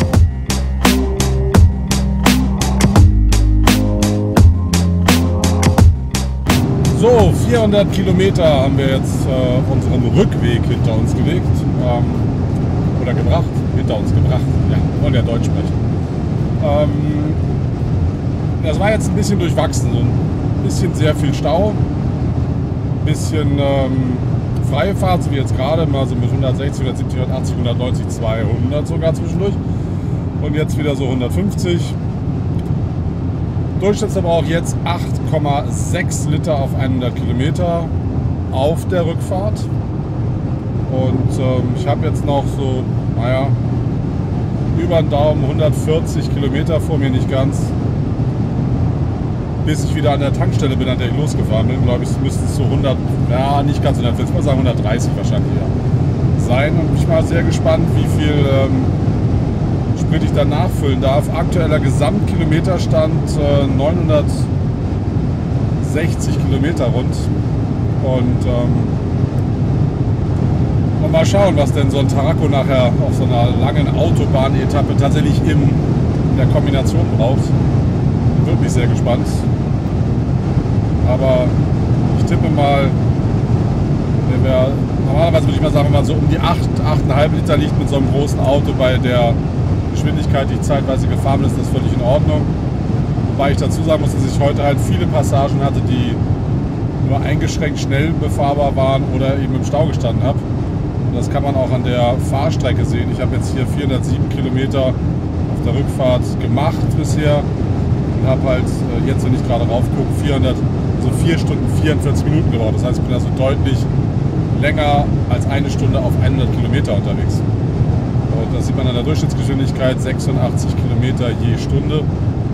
So, 400 Kilometer haben wir jetzt unseren Rückweg hinter uns gelegt. Oder gebracht. Hinter uns gebracht. Ja, wollen ja Deutsch sprechen. Das war jetzt ein bisschen durchwachsen. So ein bisschen sehr viel Stau. Ein bisschen freie Fahrt, so wie jetzt gerade. Mal so mit 160, 170, 180, 190, 200 sogar zwischendurch. Und jetzt wieder so 150. Durchschnittsverbrauch jetzt 8,6 Liter auf 100 Kilometer auf der Rückfahrt. Und ich habe jetzt noch so, naja, über den Daumen 140 Kilometer vor mir, nicht ganz. Bis ich wieder an der Tankstelle bin, an der ich losgefahren bin. Glaube ich, müssten es so 100, ja nicht ganz 140, mal sagen 130 wahrscheinlich sein. Und ich war sehr gespannt, wie viel Sprit ich dann nachfüllen darf. Aktueller Gesamtkilometerstand 960 Kilometer rund. Und mal schauen, was denn so ein Tarraco nachher auf so einer langen Autobahnetappe tatsächlich in der Kombination braucht. Bin wirklich sehr gespannt. Aber ich tippe mal, normalerweise würde ich mal sagen, wenn man so um die 8,5 Liter liegt mit so einem großen Auto bei der Geschwindigkeit, die ich zeitweise gefahren bin, ist das völlig in Ordnung. Wobei ich dazu sagen muss, dass ich heute halt viele Passagen hatte, die nur eingeschränkt schnell befahrbar waren oder eben im Stau gestanden habe. Und das kann man auch an der Fahrstrecke sehen. Ich habe jetzt hier 407 Kilometer auf der Rückfahrt gemacht bisher und habe halt jetzt, wenn ich gerade rauf gucke, 4 Stunden 44 Minuten gebraucht. Das heißt, ich bin also deutlich länger als eine Stunde auf 100 Kilometer unterwegs. Und das sieht man an der Durchschnittsgeschwindigkeit, 86 Kilometer je Stunde.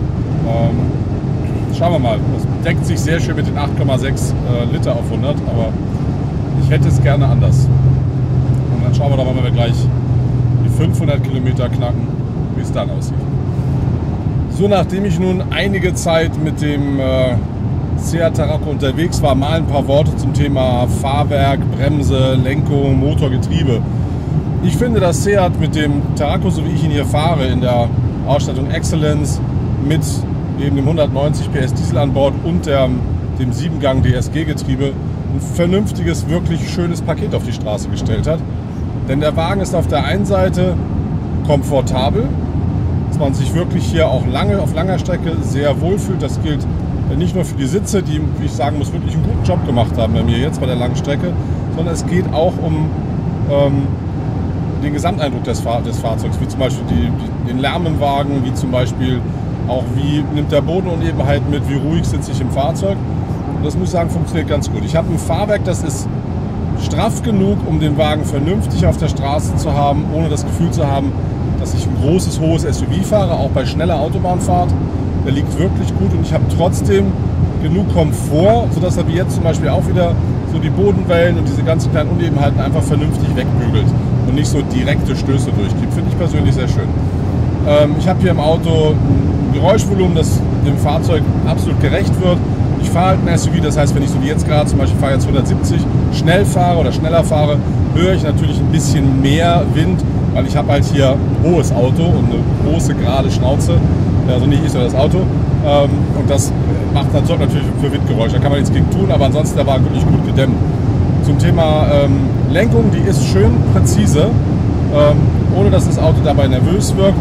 Schauen wir mal. Das deckt sich sehr schön mit den 8,6 Liter auf 100, aber ich hätte es gerne anders. Und dann schauen wir doch mal, wenn wir gleich die 500 Kilometer knacken, wie es dann aussieht. So, nachdem ich nun einige Zeit mit dem Seat Tarraco unterwegs war, mal ein paar Worte zum Thema Fahrwerk, Bremse, Lenkung, Motor, Getriebe. Ich finde, dass Seat mit dem Tarraco, so wie ich ihn hier fahre, in der Ausstattung Excellence mit eben dem 190 PS Diesel an Bord und dem 7-Gang DSG-Getriebe ein vernünftiges, wirklich schönes Paket auf die Straße gestellt hat. Denn der Wagen ist auf der einen Seite komfortabel, dass man sich wirklich hier auch auf langer Strecke sehr wohl fühlt. Das gilt nicht nur für die Sitze, die, wie ich sagen muss, wirklich einen guten Job gemacht haben bei mir jetzt bei der langen Strecke, sondern es geht auch um den Gesamteindruck des Fahrzeugs, wie zum Beispiel den Lärm im Wagen, wie zum Beispiel auch wie nimmt der Bodenunebenheit mit, wie ruhig sitze ich im Fahrzeug. Und das muss ich sagen, funktioniert ganz gut. Ich habe ein Fahrwerk, das ist straff genug, um den Wagen vernünftig auf der Straße zu haben, ohne das Gefühl zu haben, dass ich ein großes, hohes SUV fahre, auch bei schneller Autobahnfahrt. Der liegt wirklich gut und ich habe trotzdem genug Komfort, sodass er wie jetzt zum Beispiel auch wieder so die Bodenwellen und diese ganzen kleinen Unebenheiten einfach vernünftig wegbügelt und nicht so direkte Stöße durchgibt. Finde ich persönlich sehr schön. Ich habe hier im Auto ein Geräuschvolumen, das dem Fahrzeug absolut gerecht wird. Ich fahre halt ein SUV, das heißt, wenn ich so wie jetzt gerade zum Beispiel fahre jetzt 170, schnell fahre oder schneller fahre, höre ich natürlich ein bisschen mehr Wind, weil ich habe halt hier ein hohes Auto und eine große, gerade Schnauze. Also nicht ich, sondern das Auto. Und das sorgt natürlich für Windgeräusche. Da kann man nichts gegen tun, aber ansonsten der Wagen wirklich gut gedämmt. Zum Thema Lenkung, die ist schön präzise, ohne dass das Auto dabei nervös wirkt.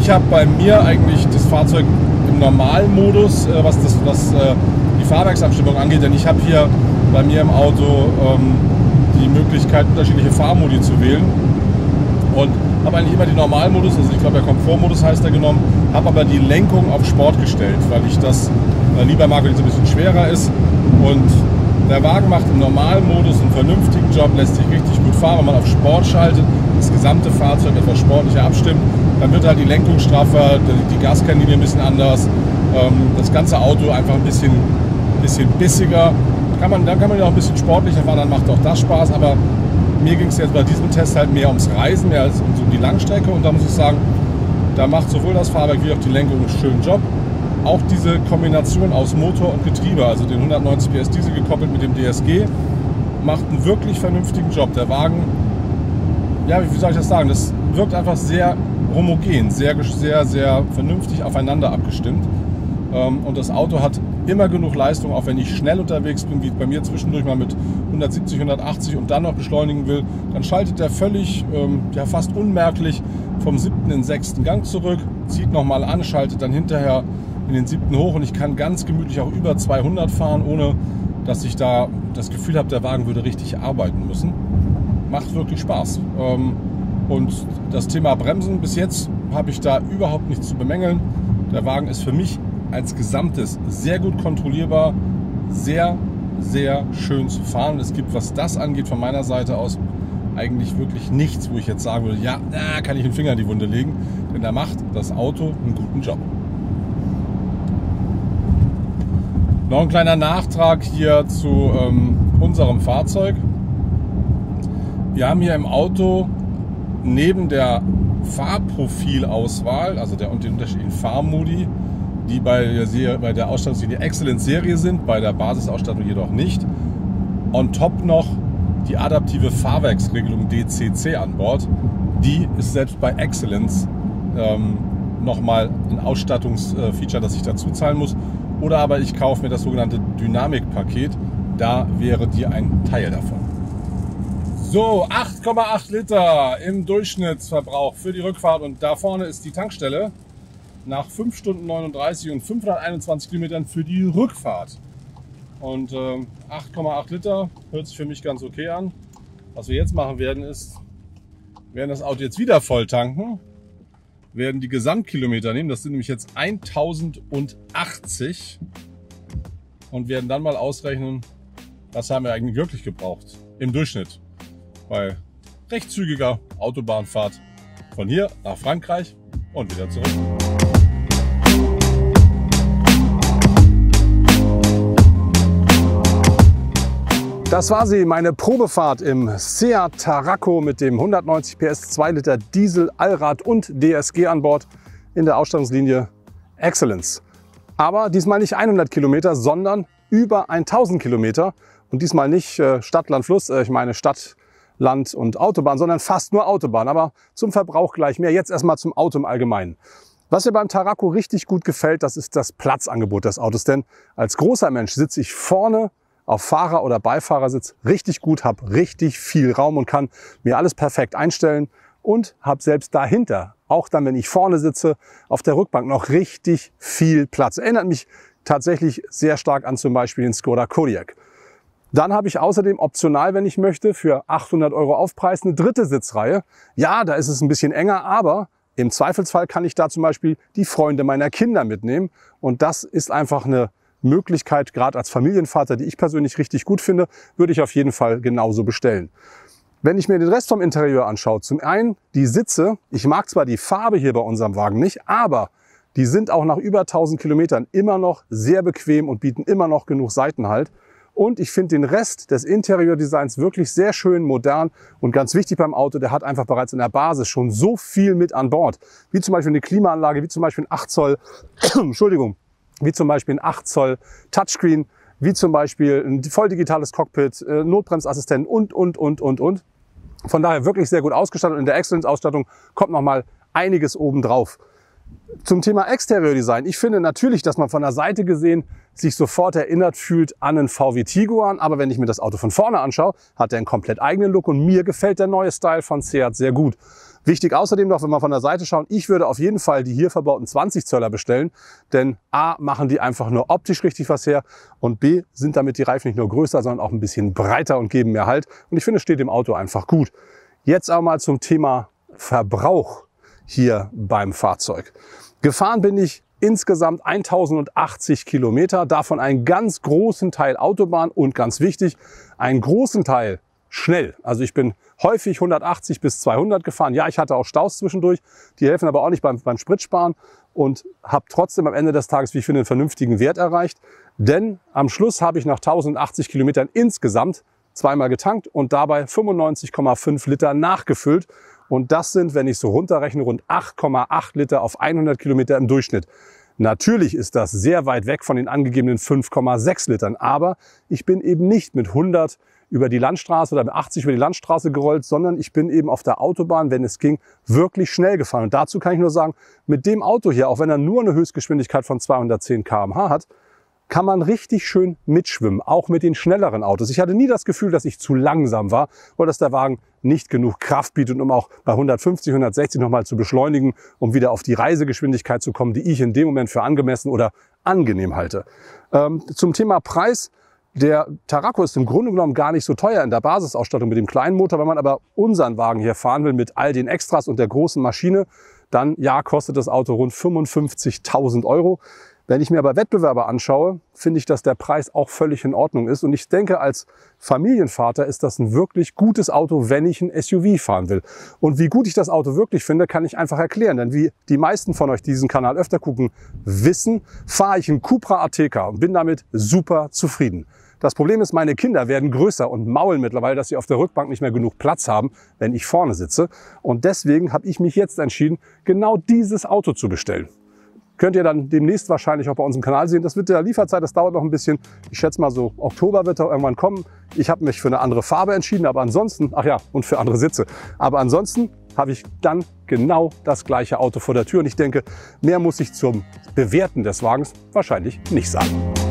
Ich habe bei mir eigentlich das Fahrzeug im Normalmodus, was die Fahrwerksabstimmung angeht, denn ich habe hier bei mir im Auto die Möglichkeit, unterschiedliche Fahrmodi zu wählen und habe eigentlich immer den Normalmodus, also ich glaube der Komfortmodus heißt er, genommen, habe aber die Lenkung auf Sport gestellt, weil ich das lieber mag, wenn es ein bisschen schwerer ist. Und der Wagen macht im Normalmodus einen vernünftigen Job, lässt sich richtig gut fahren. Wenn man auf Sport schaltet, das gesamte Fahrzeug etwas sportlicher abstimmt, dann wird halt die Lenkung straffer, die Gaskennlinie ein bisschen anders, das ganze Auto einfach ein bisschen bissiger. Dann kann man ja auch ein bisschen sportlicher fahren, dann macht auch das Spaß. Aber mir ging es jetzt bei diesem Test halt mehr ums Reisen, mehr als um die Langstrecke. Und da muss ich sagen, da macht sowohl das Fahrwerk wie auch die Lenkung einen schönen Job. Auch diese Kombination aus Motor und Getriebe, also den 190 PS Diesel gekoppelt mit dem DSG, macht einen wirklich vernünftigen Job. Der Wagen, ja, wie soll ich das sagen, das wirkt einfach sehr homogen, sehr vernünftig aufeinander abgestimmt. Und das Auto hat immer genug Leistung, auch wenn ich schnell unterwegs bin, wie bei mir zwischendurch mal mit 170, 180 und dann noch beschleunigen will, dann schaltet er völlig, fast unmerklich vom 7. in den 6. Gang zurück, zieht nochmal an, schaltet dann hinterher in den 7. hoch und ich kann ganz gemütlich auch über 200 fahren, ohne dass ich da das Gefühl habe, der Wagen würde richtig arbeiten müssen. Macht wirklich Spaß. Und das Thema Bremsen, bis jetzt habe ich da überhaupt nichts zu bemängeln. Der Wagen ist für mich als Gesamtes sehr gut kontrollierbar, sehr schön zu fahren. Es gibt, was das angeht, von meiner Seite aus eigentlich wirklich nichts, wo ich jetzt sagen würde, ja, da kann ich den Finger in die Wunde legen, denn da macht das Auto einen guten Job. Noch ein kleiner Nachtrag hier zu unserem Fahrzeug. Wir haben hier im Auto neben der Fahrprofilauswahl, also den unterschiedlichen Fahrmodi, die bei der Ausstattungslinie Excellence Serie sind, bei der Basisausstattung jedoch nicht, on top noch die adaptive Fahrwerksregelung DCC an Bord. Die ist selbst bei Excellence nochmal ein Ausstattungsfeature, das ich dazu zahlen muss. Oder aber ich kaufe mir das sogenannte Dynamikpaket, da wäre die ein Teil davon. So, 8,8 Liter im Durchschnittsverbrauch für die Rückfahrt und da vorne ist die Tankstelle nach 5 Stunden 39 und 521 Kilometern für die Rückfahrt. Und 8,8 Liter hört sich für mich ganz okay an. Was wir jetzt machen werden ist, wir werden das Auto jetzt wieder voll tanken, werden die Gesamtkilometer nehmen, das sind nämlich jetzt 1080 und werden dann mal ausrechnen, was haben wir eigentlich wirklich gebraucht im Durchschnitt bei recht zügiger Autobahnfahrt von hier nach Frankreich und wieder zurück. Das war sie, meine Probefahrt im Seat Tarraco mit dem 190 PS 2 Liter Diesel, Allrad und DSG an Bord in der Ausstattungslinie Excellence. Aber diesmal nicht 100 Kilometer, sondern über 1000 Kilometer. Und diesmal nicht Stadt, Land, Fluss, ich meine Stadt, Land und Autobahn, sondern fast nur Autobahn. Aber zum Verbrauch gleich mehr. Jetzt erstmal zum Auto im Allgemeinen. Was mir beim Tarraco richtig gut gefällt, das ist das Platzangebot des Autos. Denn als großer Mensch sitze ich vorne auf Fahrer- oder Beifahrersitz richtig gut, habe richtig viel Raum und kann mir alles perfekt einstellen und habe selbst dahinter, auch dann, wenn ich vorne sitze, auf der Rückbank noch richtig viel Platz. Erinnert mich tatsächlich sehr stark an zum Beispiel den Skoda Kodiaq. Dann habe ich außerdem optional, wenn ich möchte, für 800 € Aufpreis eine dritte Sitzreihe. Ja, da ist es ein bisschen enger, aber im Zweifelsfall kann ich da zum Beispiel die Freunde meiner Kinder mitnehmen. Und das ist einfach eine Möglichkeit, gerade als Familienvater, die ich persönlich richtig gut finde, würde ich auf jeden Fall genauso bestellen. Wenn ich mir den Rest vom Interieur anschaue, zum einen die Sitze, ich mag zwar die Farbe hier bei unserem Wagen nicht, aber die sind auch nach über 1000 Kilometern immer noch sehr bequem und bieten immer noch genug Seitenhalt. Und ich finde den Rest des Interieurdesigns wirklich sehr schön, modern und ganz wichtig beim Auto, der hat einfach bereits in der Basis schon so viel mit an Bord. Wie zum Beispiel eine Klimaanlage, wie zum Beispiel ein 8 Zoll, Entschuldigung, wie zum Beispiel ein 8 Zoll Touchscreen, wie zum Beispiel ein voll digitales Cockpit, Notbremsassistent und. Von daher wirklich sehr gut ausgestattet und in der Excellence-Ausstattung kommt nochmal einiges obendrauf. Zum Thema Exterieurdesign. Ich finde natürlich, dass man von der Seite gesehen sich sofort erinnert fühlt an einen VW Tiguan. Aber wenn ich mir das Auto von vorne anschaue, hat er einen komplett eigenen Look und mir gefällt der neue Style von Seat sehr gut. Wichtig außerdem noch, wenn wir von der Seite schauen, ich würde auf jeden Fall die hier verbauten 20 Zöller bestellen, denn A, machen die einfach nur optisch richtig was her und B, sind damit die Reifen nicht nur größer, sondern auch ein bisschen breiter und geben mehr Halt. Und ich finde, es steht dem Auto einfach gut. Jetzt aber mal zum Thema Verbrauch hier beim Fahrzeug. Gefahren bin ich insgesamt 1080 Kilometer, davon einen ganz großen Teil Autobahn und ganz wichtig, einen großen Teil schnell. Also ich bin häufig 180 bis 200 gefahren. Ja, ich hatte auch Staus zwischendurch, die helfen aber auch nicht beim Spritsparen und habe trotzdem am Ende des Tages, wie ich finde, einen vernünftigen Wert erreicht. Denn am Schluss habe ich nach 1080 Kilometern insgesamt zweimal getankt und dabei 95,5 Liter nachgefüllt. Und das sind, wenn ich so runterrechne, rund 8,8 Liter auf 100 Kilometer im Durchschnitt. Natürlich ist das sehr weit weg von den angegebenen 5,6 Litern, aber ich bin eben nicht mit 100 über die Landstraße oder mit 80 über die Landstraße gerollt, sondern ich bin eben auf der Autobahn, wenn es ging, wirklich schnell gefahren. Und dazu kann ich nur sagen, mit dem Auto hier, auch wenn er nur eine Höchstgeschwindigkeit von 210 km/h hat, kann man richtig schön mitschwimmen, auch mit den schnelleren Autos. Ich hatte nie das Gefühl, dass ich zu langsam war oder dass der Wagen nicht genug Kraft bietet, um auch bei 150, 160 nochmal zu beschleunigen, um wieder auf die Reisegeschwindigkeit zu kommen, die ich in dem Moment für angemessen oder angenehm halte. Zum Thema Preis. Der Tarraco ist im Grunde genommen gar nicht so teuer in der Basisausstattung mit dem kleinen Motor. Wenn man aber unseren Wagen hier fahren will mit all den Extras und der großen Maschine, dann ja, kostet das Auto rund 55.000 €. Wenn ich mir aber Wettbewerber anschaue, finde ich, dass der Preis auch völlig in Ordnung ist. Und ich denke, als Familienvater ist das ein wirklich gutes Auto, wenn ich ein SUV fahren will. Und wie gut ich das Auto wirklich finde, kann ich einfach erklären. Denn wie die meisten von euch, die diesen Kanal öfter gucken, wissen, fahre ich einen Cupra Ateca und bin damit super zufrieden. Das Problem ist, meine Kinder werden größer und maulen mittlerweile, dass sie auf der Rückbank nicht mehr genug Platz haben, wenn ich vorne sitze. Und deswegen habe ich mich jetzt entschieden, genau dieses Auto zu bestellen. Könnt ihr dann demnächst wahrscheinlich auch bei uns im Kanal sehen. Das wird der Lieferzeit, das dauert noch ein bisschen. Ich schätze mal so Oktober wird er irgendwann kommen. Ich habe mich für eine andere Farbe entschieden, aber ansonsten, ach ja, und für andere Sitze. Aber ansonsten habe ich dann genau das gleiche Auto vor der Tür. Und ich denke, mehr muss ich zum Bewerten des Wagens wahrscheinlich nicht sagen.